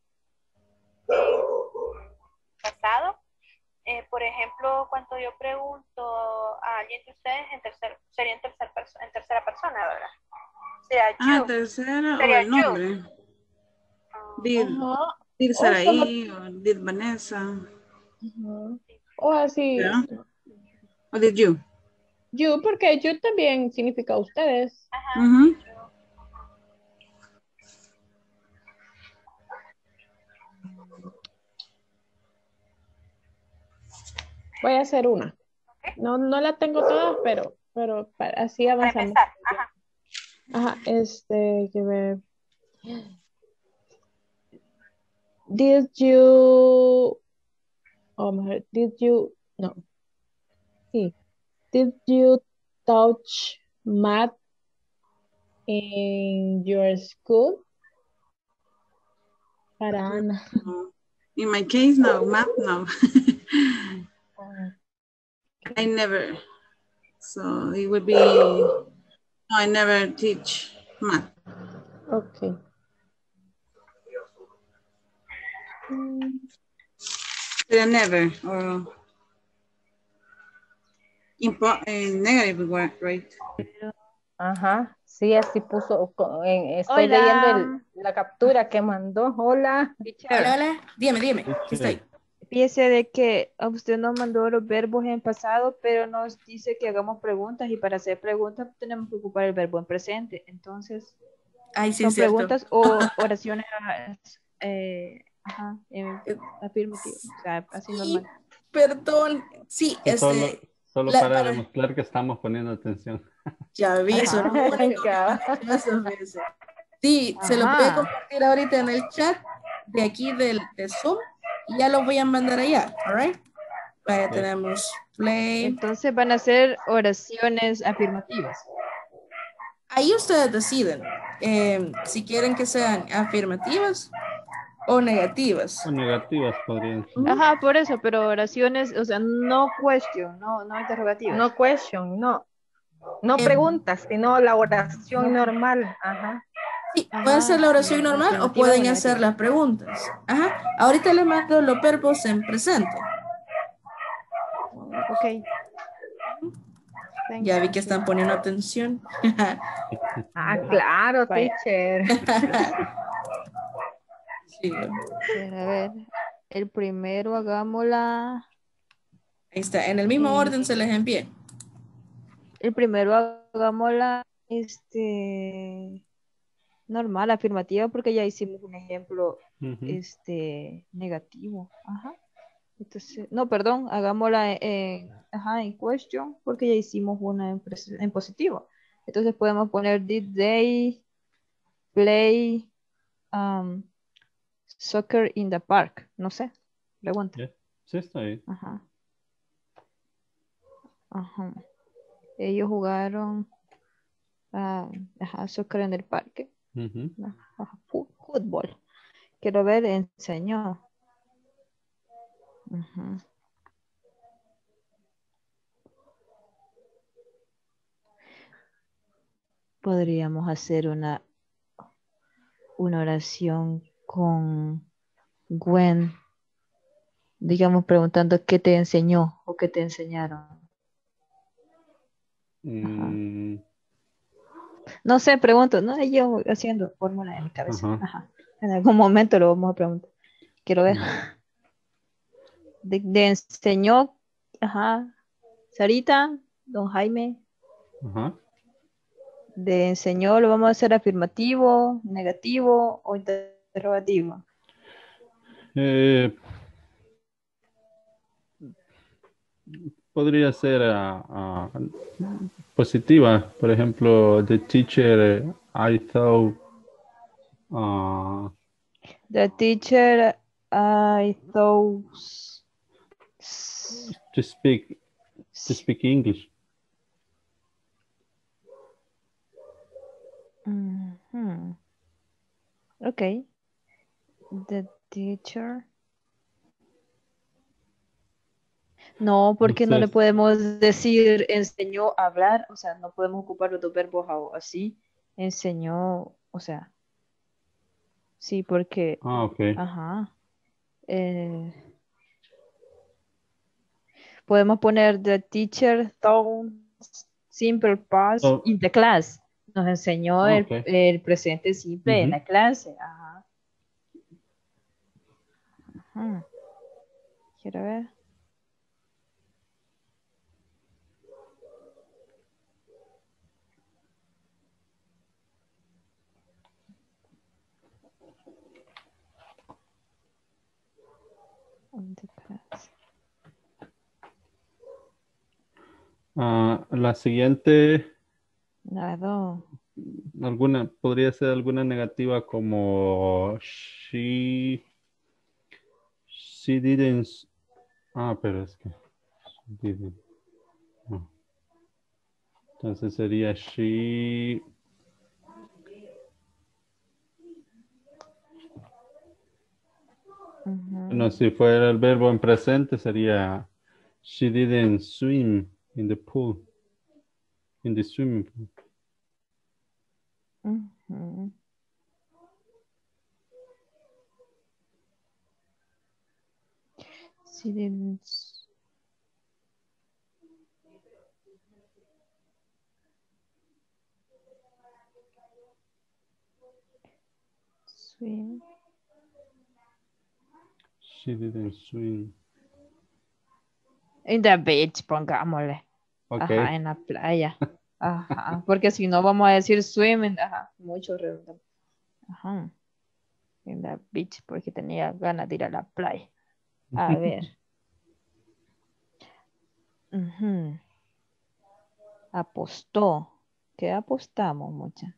Eh, pasado. Eh, por ejemplo, cuando yo pregunto a alguien de ustedes, en tercer, sería en, tercer perso en tercera persona, ¿verdad? Sería Ah, you. tercera o Sería el you. nombre. Did, Ajá. did O solo- Saraí o did Vanessa. Ajá. O así. ¿Ya? O did you. You, porque you también significa ustedes. Ajá. Mhm. Voy a hacer una. No, no la tengo todas, pero, pero para- así Para avanzamos. empezar. Ajá. Ajá, este, que ver. Did you, oh, mejor, did you, no. Sí. Did you touch math in your school? Para Ana. No. In my case, no. Math, no. I never. So it would be No, I never teach math. Okay. Mm, Pero never. Or impo- eh, negative word, right? Ajá, sí, así puso, co- en- estoy leyendo el- Hola, la captura que mandó. Hola. Hola, teacher. hola. Dígame, dígame. ¿Qué está ahí? Fíjese de que a usted nos mandó los verbos en pasado, pero nos dice que hagamos preguntas y para hacer preguntas tenemos que ocupar el verbo en presente. Entonces, Ay, sí, son es cierto. preguntas o oraciones eh, ajá, eh, afirmativas, o sea, así normal. Perdón. Sí, Solo, este. solo la- para, para- demostrar que estamos poniendo atención. Ya vi, eso es lo Ajá. único que Cabal. me ha hecho eso. Sí, se lo voy a Ajá. compartir ahorita en el chat de aquí del, de Zoom y ya lo voy a mandar allá, ¿alright? Vaya, Ok. tenemos play. Entonces van a ser oraciones afirmativas. Ahí ustedes deciden eh, si quieren que sean afirmativas o negativas. O negativas podrían ser. Ajá, por eso, pero oraciones, o sea, no question, no, no interrogativas. No question, no. No Eh, preguntas, sino la oración normal. Ajá. Sí, puede Ajá, ser la oración sí, normal o afirmativas pueden o hacer negativas. las preguntas. Ajá. Ahorita les mando los verbos en presente. Ok. Thank Ya vi you. que están poniendo atención. Ah, claro, Vaya. teacher. Sí. Pero, a ver, el primero hagámosla. Ahí está. En el mismo eh, orden se les envié. el primero hagámosla, este, normal, afirmativa, porque ya hicimos un ejemplo, Ujú. este, negativo. Ajá. Entonces, no, perdón, hagámosla en, ajá, en question, porque ya hicimos una en, pres- en positivo. Entonces podemos poner, did they play um, soccer in the park? No sé, pregunta. Ya. Sí, está ahí. Ajá. Ajá. Ellos jugaron ah, ajá, soccer en el parque. Ujú. Ajá, fu- fútbol. Quiero ver, enseñó. Ujú. Podríamos hacer una, una oración con Gwen, digamos preguntando qué te enseñó o qué te enseñaron. Mm, No sé, pregunto, no, yo haciendo fórmula en mi cabeza. Ajá. Ajá. En algún momento lo vamos a preguntar. Quiero ver. Mm. De, de enseñó, ajá, Sarita, don Jaime, Ajá. de enseñó, lo vamos a hacer afirmativo, negativo o interrogativo. Eh, podría ser ah, ah, positiva. Por ejemplo, the teacher, I thought, ah, The teacher, I thought, to speak to speak English. mhm, okay, the teacher. No, porque no le Entonces, podemos decir enseñó a hablar, o sea, no podemos ocupar los dos verbos a- así. Enseñó, o sea, sí, porque, ah, ok. ajá. eh, podemos poner the teacher taught simple past So, in the class. Nos enseñó ah, el, ok. el presente simple en Ujú. la clase. Ajá. Ajá. Quiero ver. In the class. Ah, la siguiente, Nada. alguna, podría ser alguna negativa como she, she didn't. Ah, pero es que she didn't. No. Entonces sería she. Ujú. No, si fuera el verbo en presente sería she didn't swim in the pool. In the swimming pool. Ujú. She didn't swim. She didn't swim. In the beach, pongámosle. Ok. Ajá, en la playa. Ajá, porque si no vamos a decir swimming, ajá, mucho redundante. Ajá. En la beach, porque tenía ganas de ir a la playa. A ver. Ujú. Apostó. ¿Qué apostamos, mucha?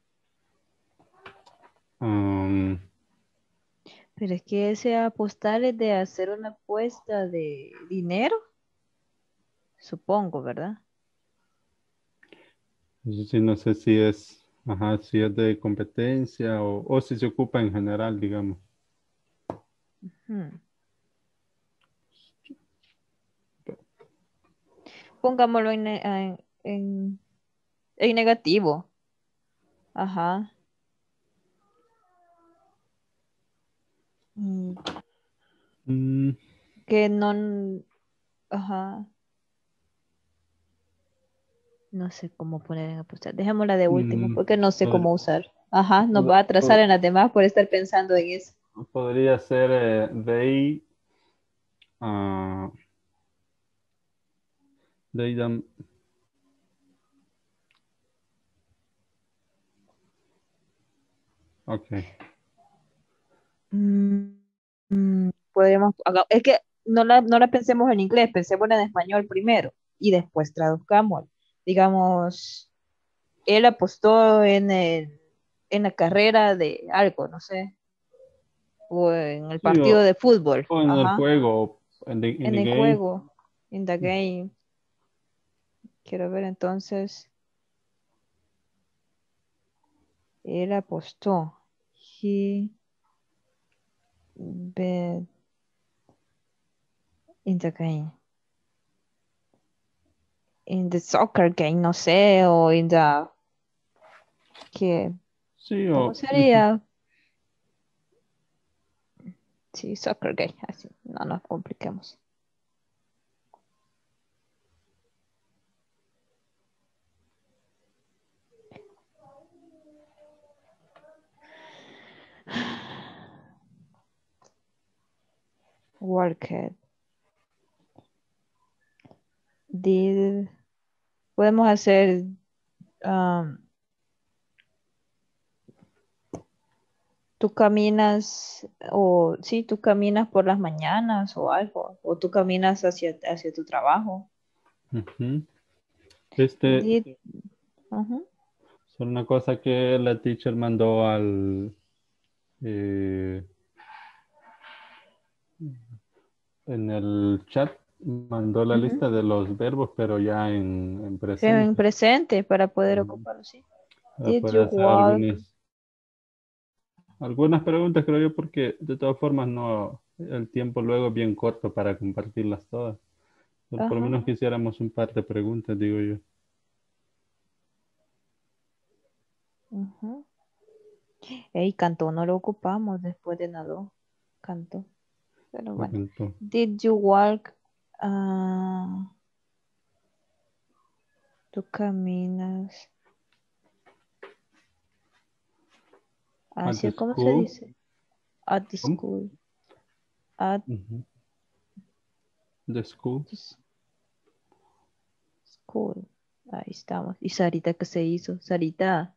Um, Pero es que ese apostar es de hacer una apuesta de dinero. Supongo, ¿verdad? Eso sí, no sé si es, ajá, si es de competencia o, o si se ocupa en general, digamos. Ujú. Pongámoslo en, ne- en, en- en negativo. Ajá. Mm, Mm, Que no, ajá, no sé cómo poner en apostar. Dejémosla de último mm, porque no sé pod- cómo usar. Ajá, nos pod- va a atrasar pod- en las demás por estar pensando en eso. podría ser eh, they, ah, they dam- ok. Mm, mm, podríamos, haga- es que no la, no la pensemos en inglés, pensemos en español primero y después traduzcamos. Digamos, él apostó en el, en la carrera de algo, no sé, o en el Sí, partido o, de fútbol. o en el Ajá, juego, en the, in en the el game. juego, in the game. Quiero ver entonces. Él apostó. He bet in the game. In the soccer game, no sé, o in the... ¿Qué? Sí, ¿Cómo o, sería? Sí, soccer game. Así, no nos compliquemos. Worked. Did... Podemos hacer... um, tú caminas, o sí, tú caminas por las mañanas o algo, o tú caminas hacia, hacia tu trabajo. ujú. Este, Did, ujú. son una cosa que la teacher mandó al, eh, en el chat, mandó la Ujú. lista de los verbos, pero ya en, en Sí, en presente, presente para poder mm, ocuparlo, sí. para Did you poder hacer walk? algunas, algunas preguntas, creo yo, porque de todas formas no, el tiempo luego es bien corto para compartirlas todas. Pero por lo Ajá. menos quisiéramos un par de preguntas, digo yo. Ujú. Ey, cantó, no lo ocupamos después de nadó. Cantó. Pero bueno. Comentó. Did you walk? Ah, tú caminas At the hacia, ¿cómo se school. dice? At the ¿Cómo? school. At Ujú. The school. the school. Ahí estamos. ¿Y Sarita qué se hizo? Sarita.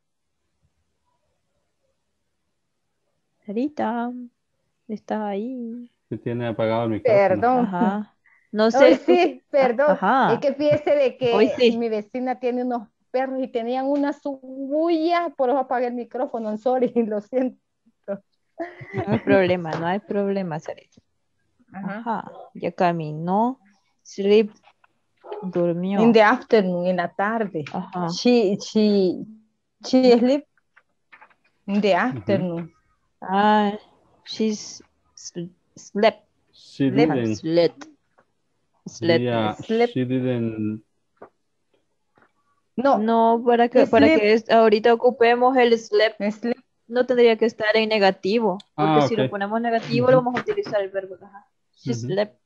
Sarita. ¿Estás ahí? Que tiene apagado el micrófono. Perdón. Ajá. No Hoy sé. tú- sí, perdón. Es Ajá. que fíjese de Hoy que sí. mi vecina tiene unos perros y tenían una bulla, por eso apagué el micrófono. I'm sorry, lo siento. No hay problema, no hay problema, Sarita. Ajá. Ajá. Ya caminó. Sleep. In Durmió. the afternoon, en la tarde. Ajá. She, she, she sleep in the Ujú. afternoon. Ah, she's sl- slept. She Slept. didn't. Slept. Slept. Yeah, Sleep. she didn't. No, No, para que, para sleep. que es- ahorita ocupemos el slept, Sleep. no tendría que estar en negativo, porque Ah, si lo ok. ponemos negativo, Ujú. lo vamos a utilizar el verbo. Ajá. She Ujú. slept.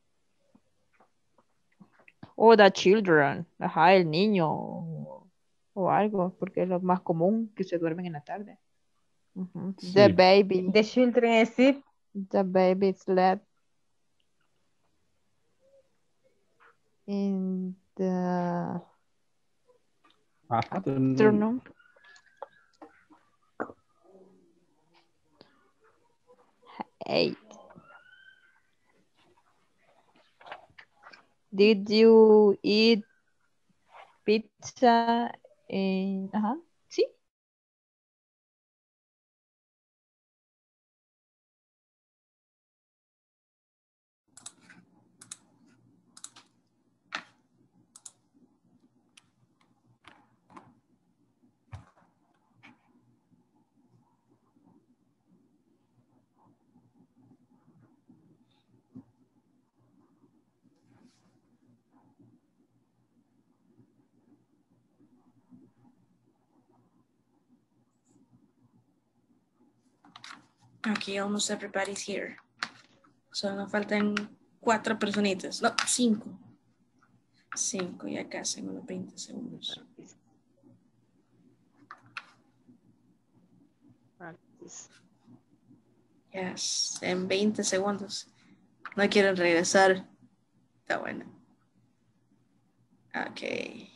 O the children, ajá, el niño, o, o algo, porque es lo más común que se duermen en la tarde. Ujú. The Sí. baby, The children sleep. the baby slept in the Afternoon. afternoon. Eight. Did you eat pizza in, ajá, sí. Okay, almost everybody's here. So nos faltan cuatro personitas. No, cinco. Cinco, ya casi en unos veinte segundos. Practice. Yes, en veinte segundos. No quieren regresar. Está bueno. Ok.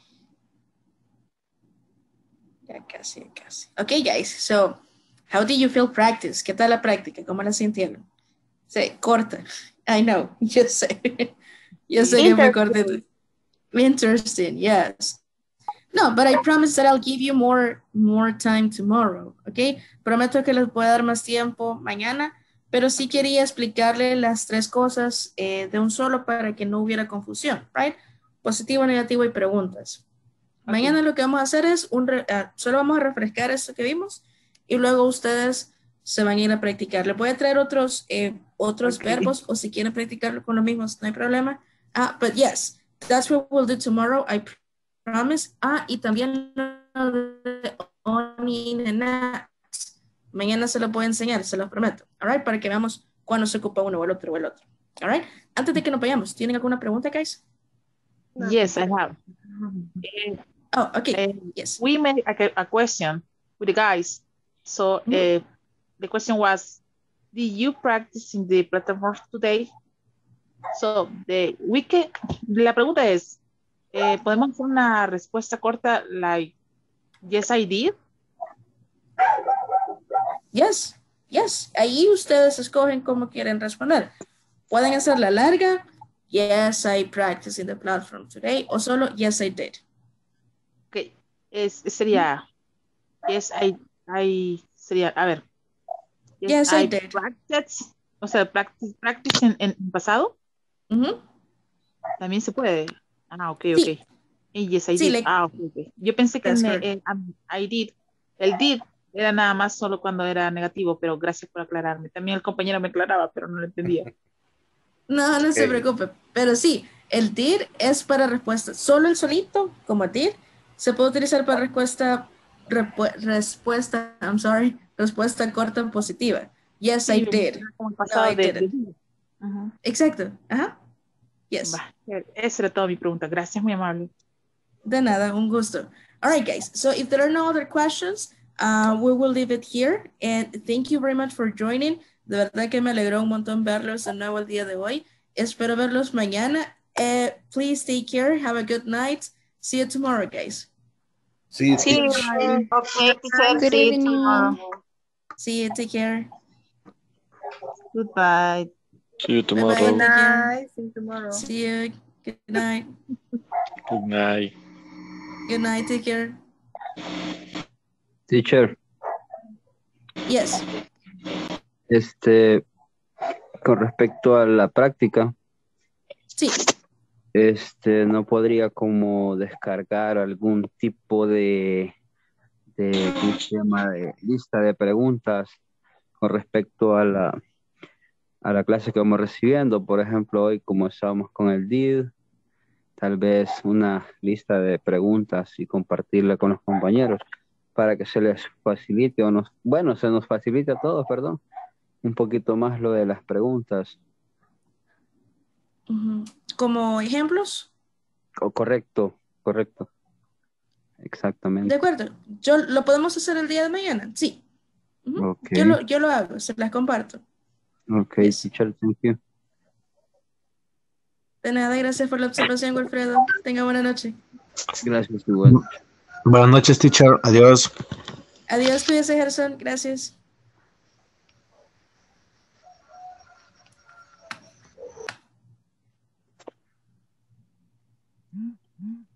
Ya casi, ya casi. Ok, guys. So, how did you feel practice? ¿Qué tal la práctica? ¿Cómo la sintieron? Sí, corta. I know. Yo sé. Yo sé que fue cortito. Interesting, yes. No, but I promise that I'll give you more, more time tomorrow, ¿ok? Prometo que les voy a dar más tiempo mañana, pero sí quería explicarle las tres cosas eh, de un solo para que no hubiera confusión, right? Positivo, negativo y preguntas. Okay. Mañana lo que vamos a hacer es, un re, uh, solo vamos a refrescar esto que vimos y luego ustedes se van a ir a practicar. Les voy a traer otros, eh, otros Okay. verbos o si quieren practicarlo con los mismos, no hay problema. Uh, but yes, that's what we'll do tomorrow, I promise. Ah, y también lo de on, in, and out. Mañana se los voy a enseñar, se los prometo. All right, para que veamos cuándo se ocupa uno o el otro o el otro. All right. Antes de que nos vayamos, ¿tienen alguna pregunta, guys? Yes, I have. Uh, Oh, okay. uh, Yes. We made a, a question with the guys. So uh, Mm-hmm. the question was, did you practice in the platform today? So the we can, la pregunta es, eh, ¿podemos hacer una respuesta corta like, yes, I did? Yes, yes. Ahí ustedes escogen cómo quieren responder. Pueden hacerla larga. Yes, I practiced in the platform today. O solo, yes, I did. Ok, es, sería, yes, I, I, sería, a ver. Yes, I, I did. Practice, o sea, practice, practice en, en pasado. Uh-huh. También se puede. Ah, ok, sí. ok. Y yes, I sí, did. like, ah, ok, ok. Yo pensé que en, en, I did, el did era nada más solo cuando era negativo, pero gracias por aclararme. También el compañero me aclaraba, pero no lo entendía. No, no se preocupe. Pero sí, el did es para respuesta. Solo el solito, como did, se puede utilizar para respuesta, respuesta, I'm sorry, respuesta corta positiva. Yes, sí, I did. Como el pasado no, I de, didn't. de... Uh-huh. Exacto. Ajá. Yes. Va, esa era toda mi pregunta. Gracias, muy amable. De nada, un gusto. All right, guys. So if there are no other questions, uh, we will leave it here. And thank you very much for joining. De verdad que me alegró un montón verlos de nuevo el día de hoy. Espero verlos mañana. Uh, please take care. Have a good night. See you tomorrow, guys. See you. Sí, Bye. okay, teacher. Good See you evening. tomorrow. See you. Take care. Goodbye. See you tomorrow. Bye-bye. Good Take care. night. See you tomorrow. See you. Good night. Good night. Good night. Take care. Teacher, Yes. este, con respecto a la práctica, Sí. este, no podría como descargar algún tipo de, de, ¿cómo se llama? De lista de preguntas con respecto a la, a la clase que vamos recibiendo. Por ejemplo, hoy como estábamos con el did, tal vez una lista de preguntas y compartirla con los compañeros para que se les facilite o nos, bueno, se nos facilite a todos, perdón, un poquito más lo de las preguntas. Ujú. ¿Como ejemplos? O correcto, correcto. De Exactamente. acuerdo. Yo, ¿lo podemos hacer el día de mañana? Sí. Ujú. Ok, Yo, lo, yo lo hago, se las comparto. ok, teacher, thank you. De nada, gracias por la observación, Wilfredo. Tenga buena noche. Gracias, igual. Buenas noches, teacher. Adiós. Adiós, cuídese, Gerson. Gracias. Mm, mm.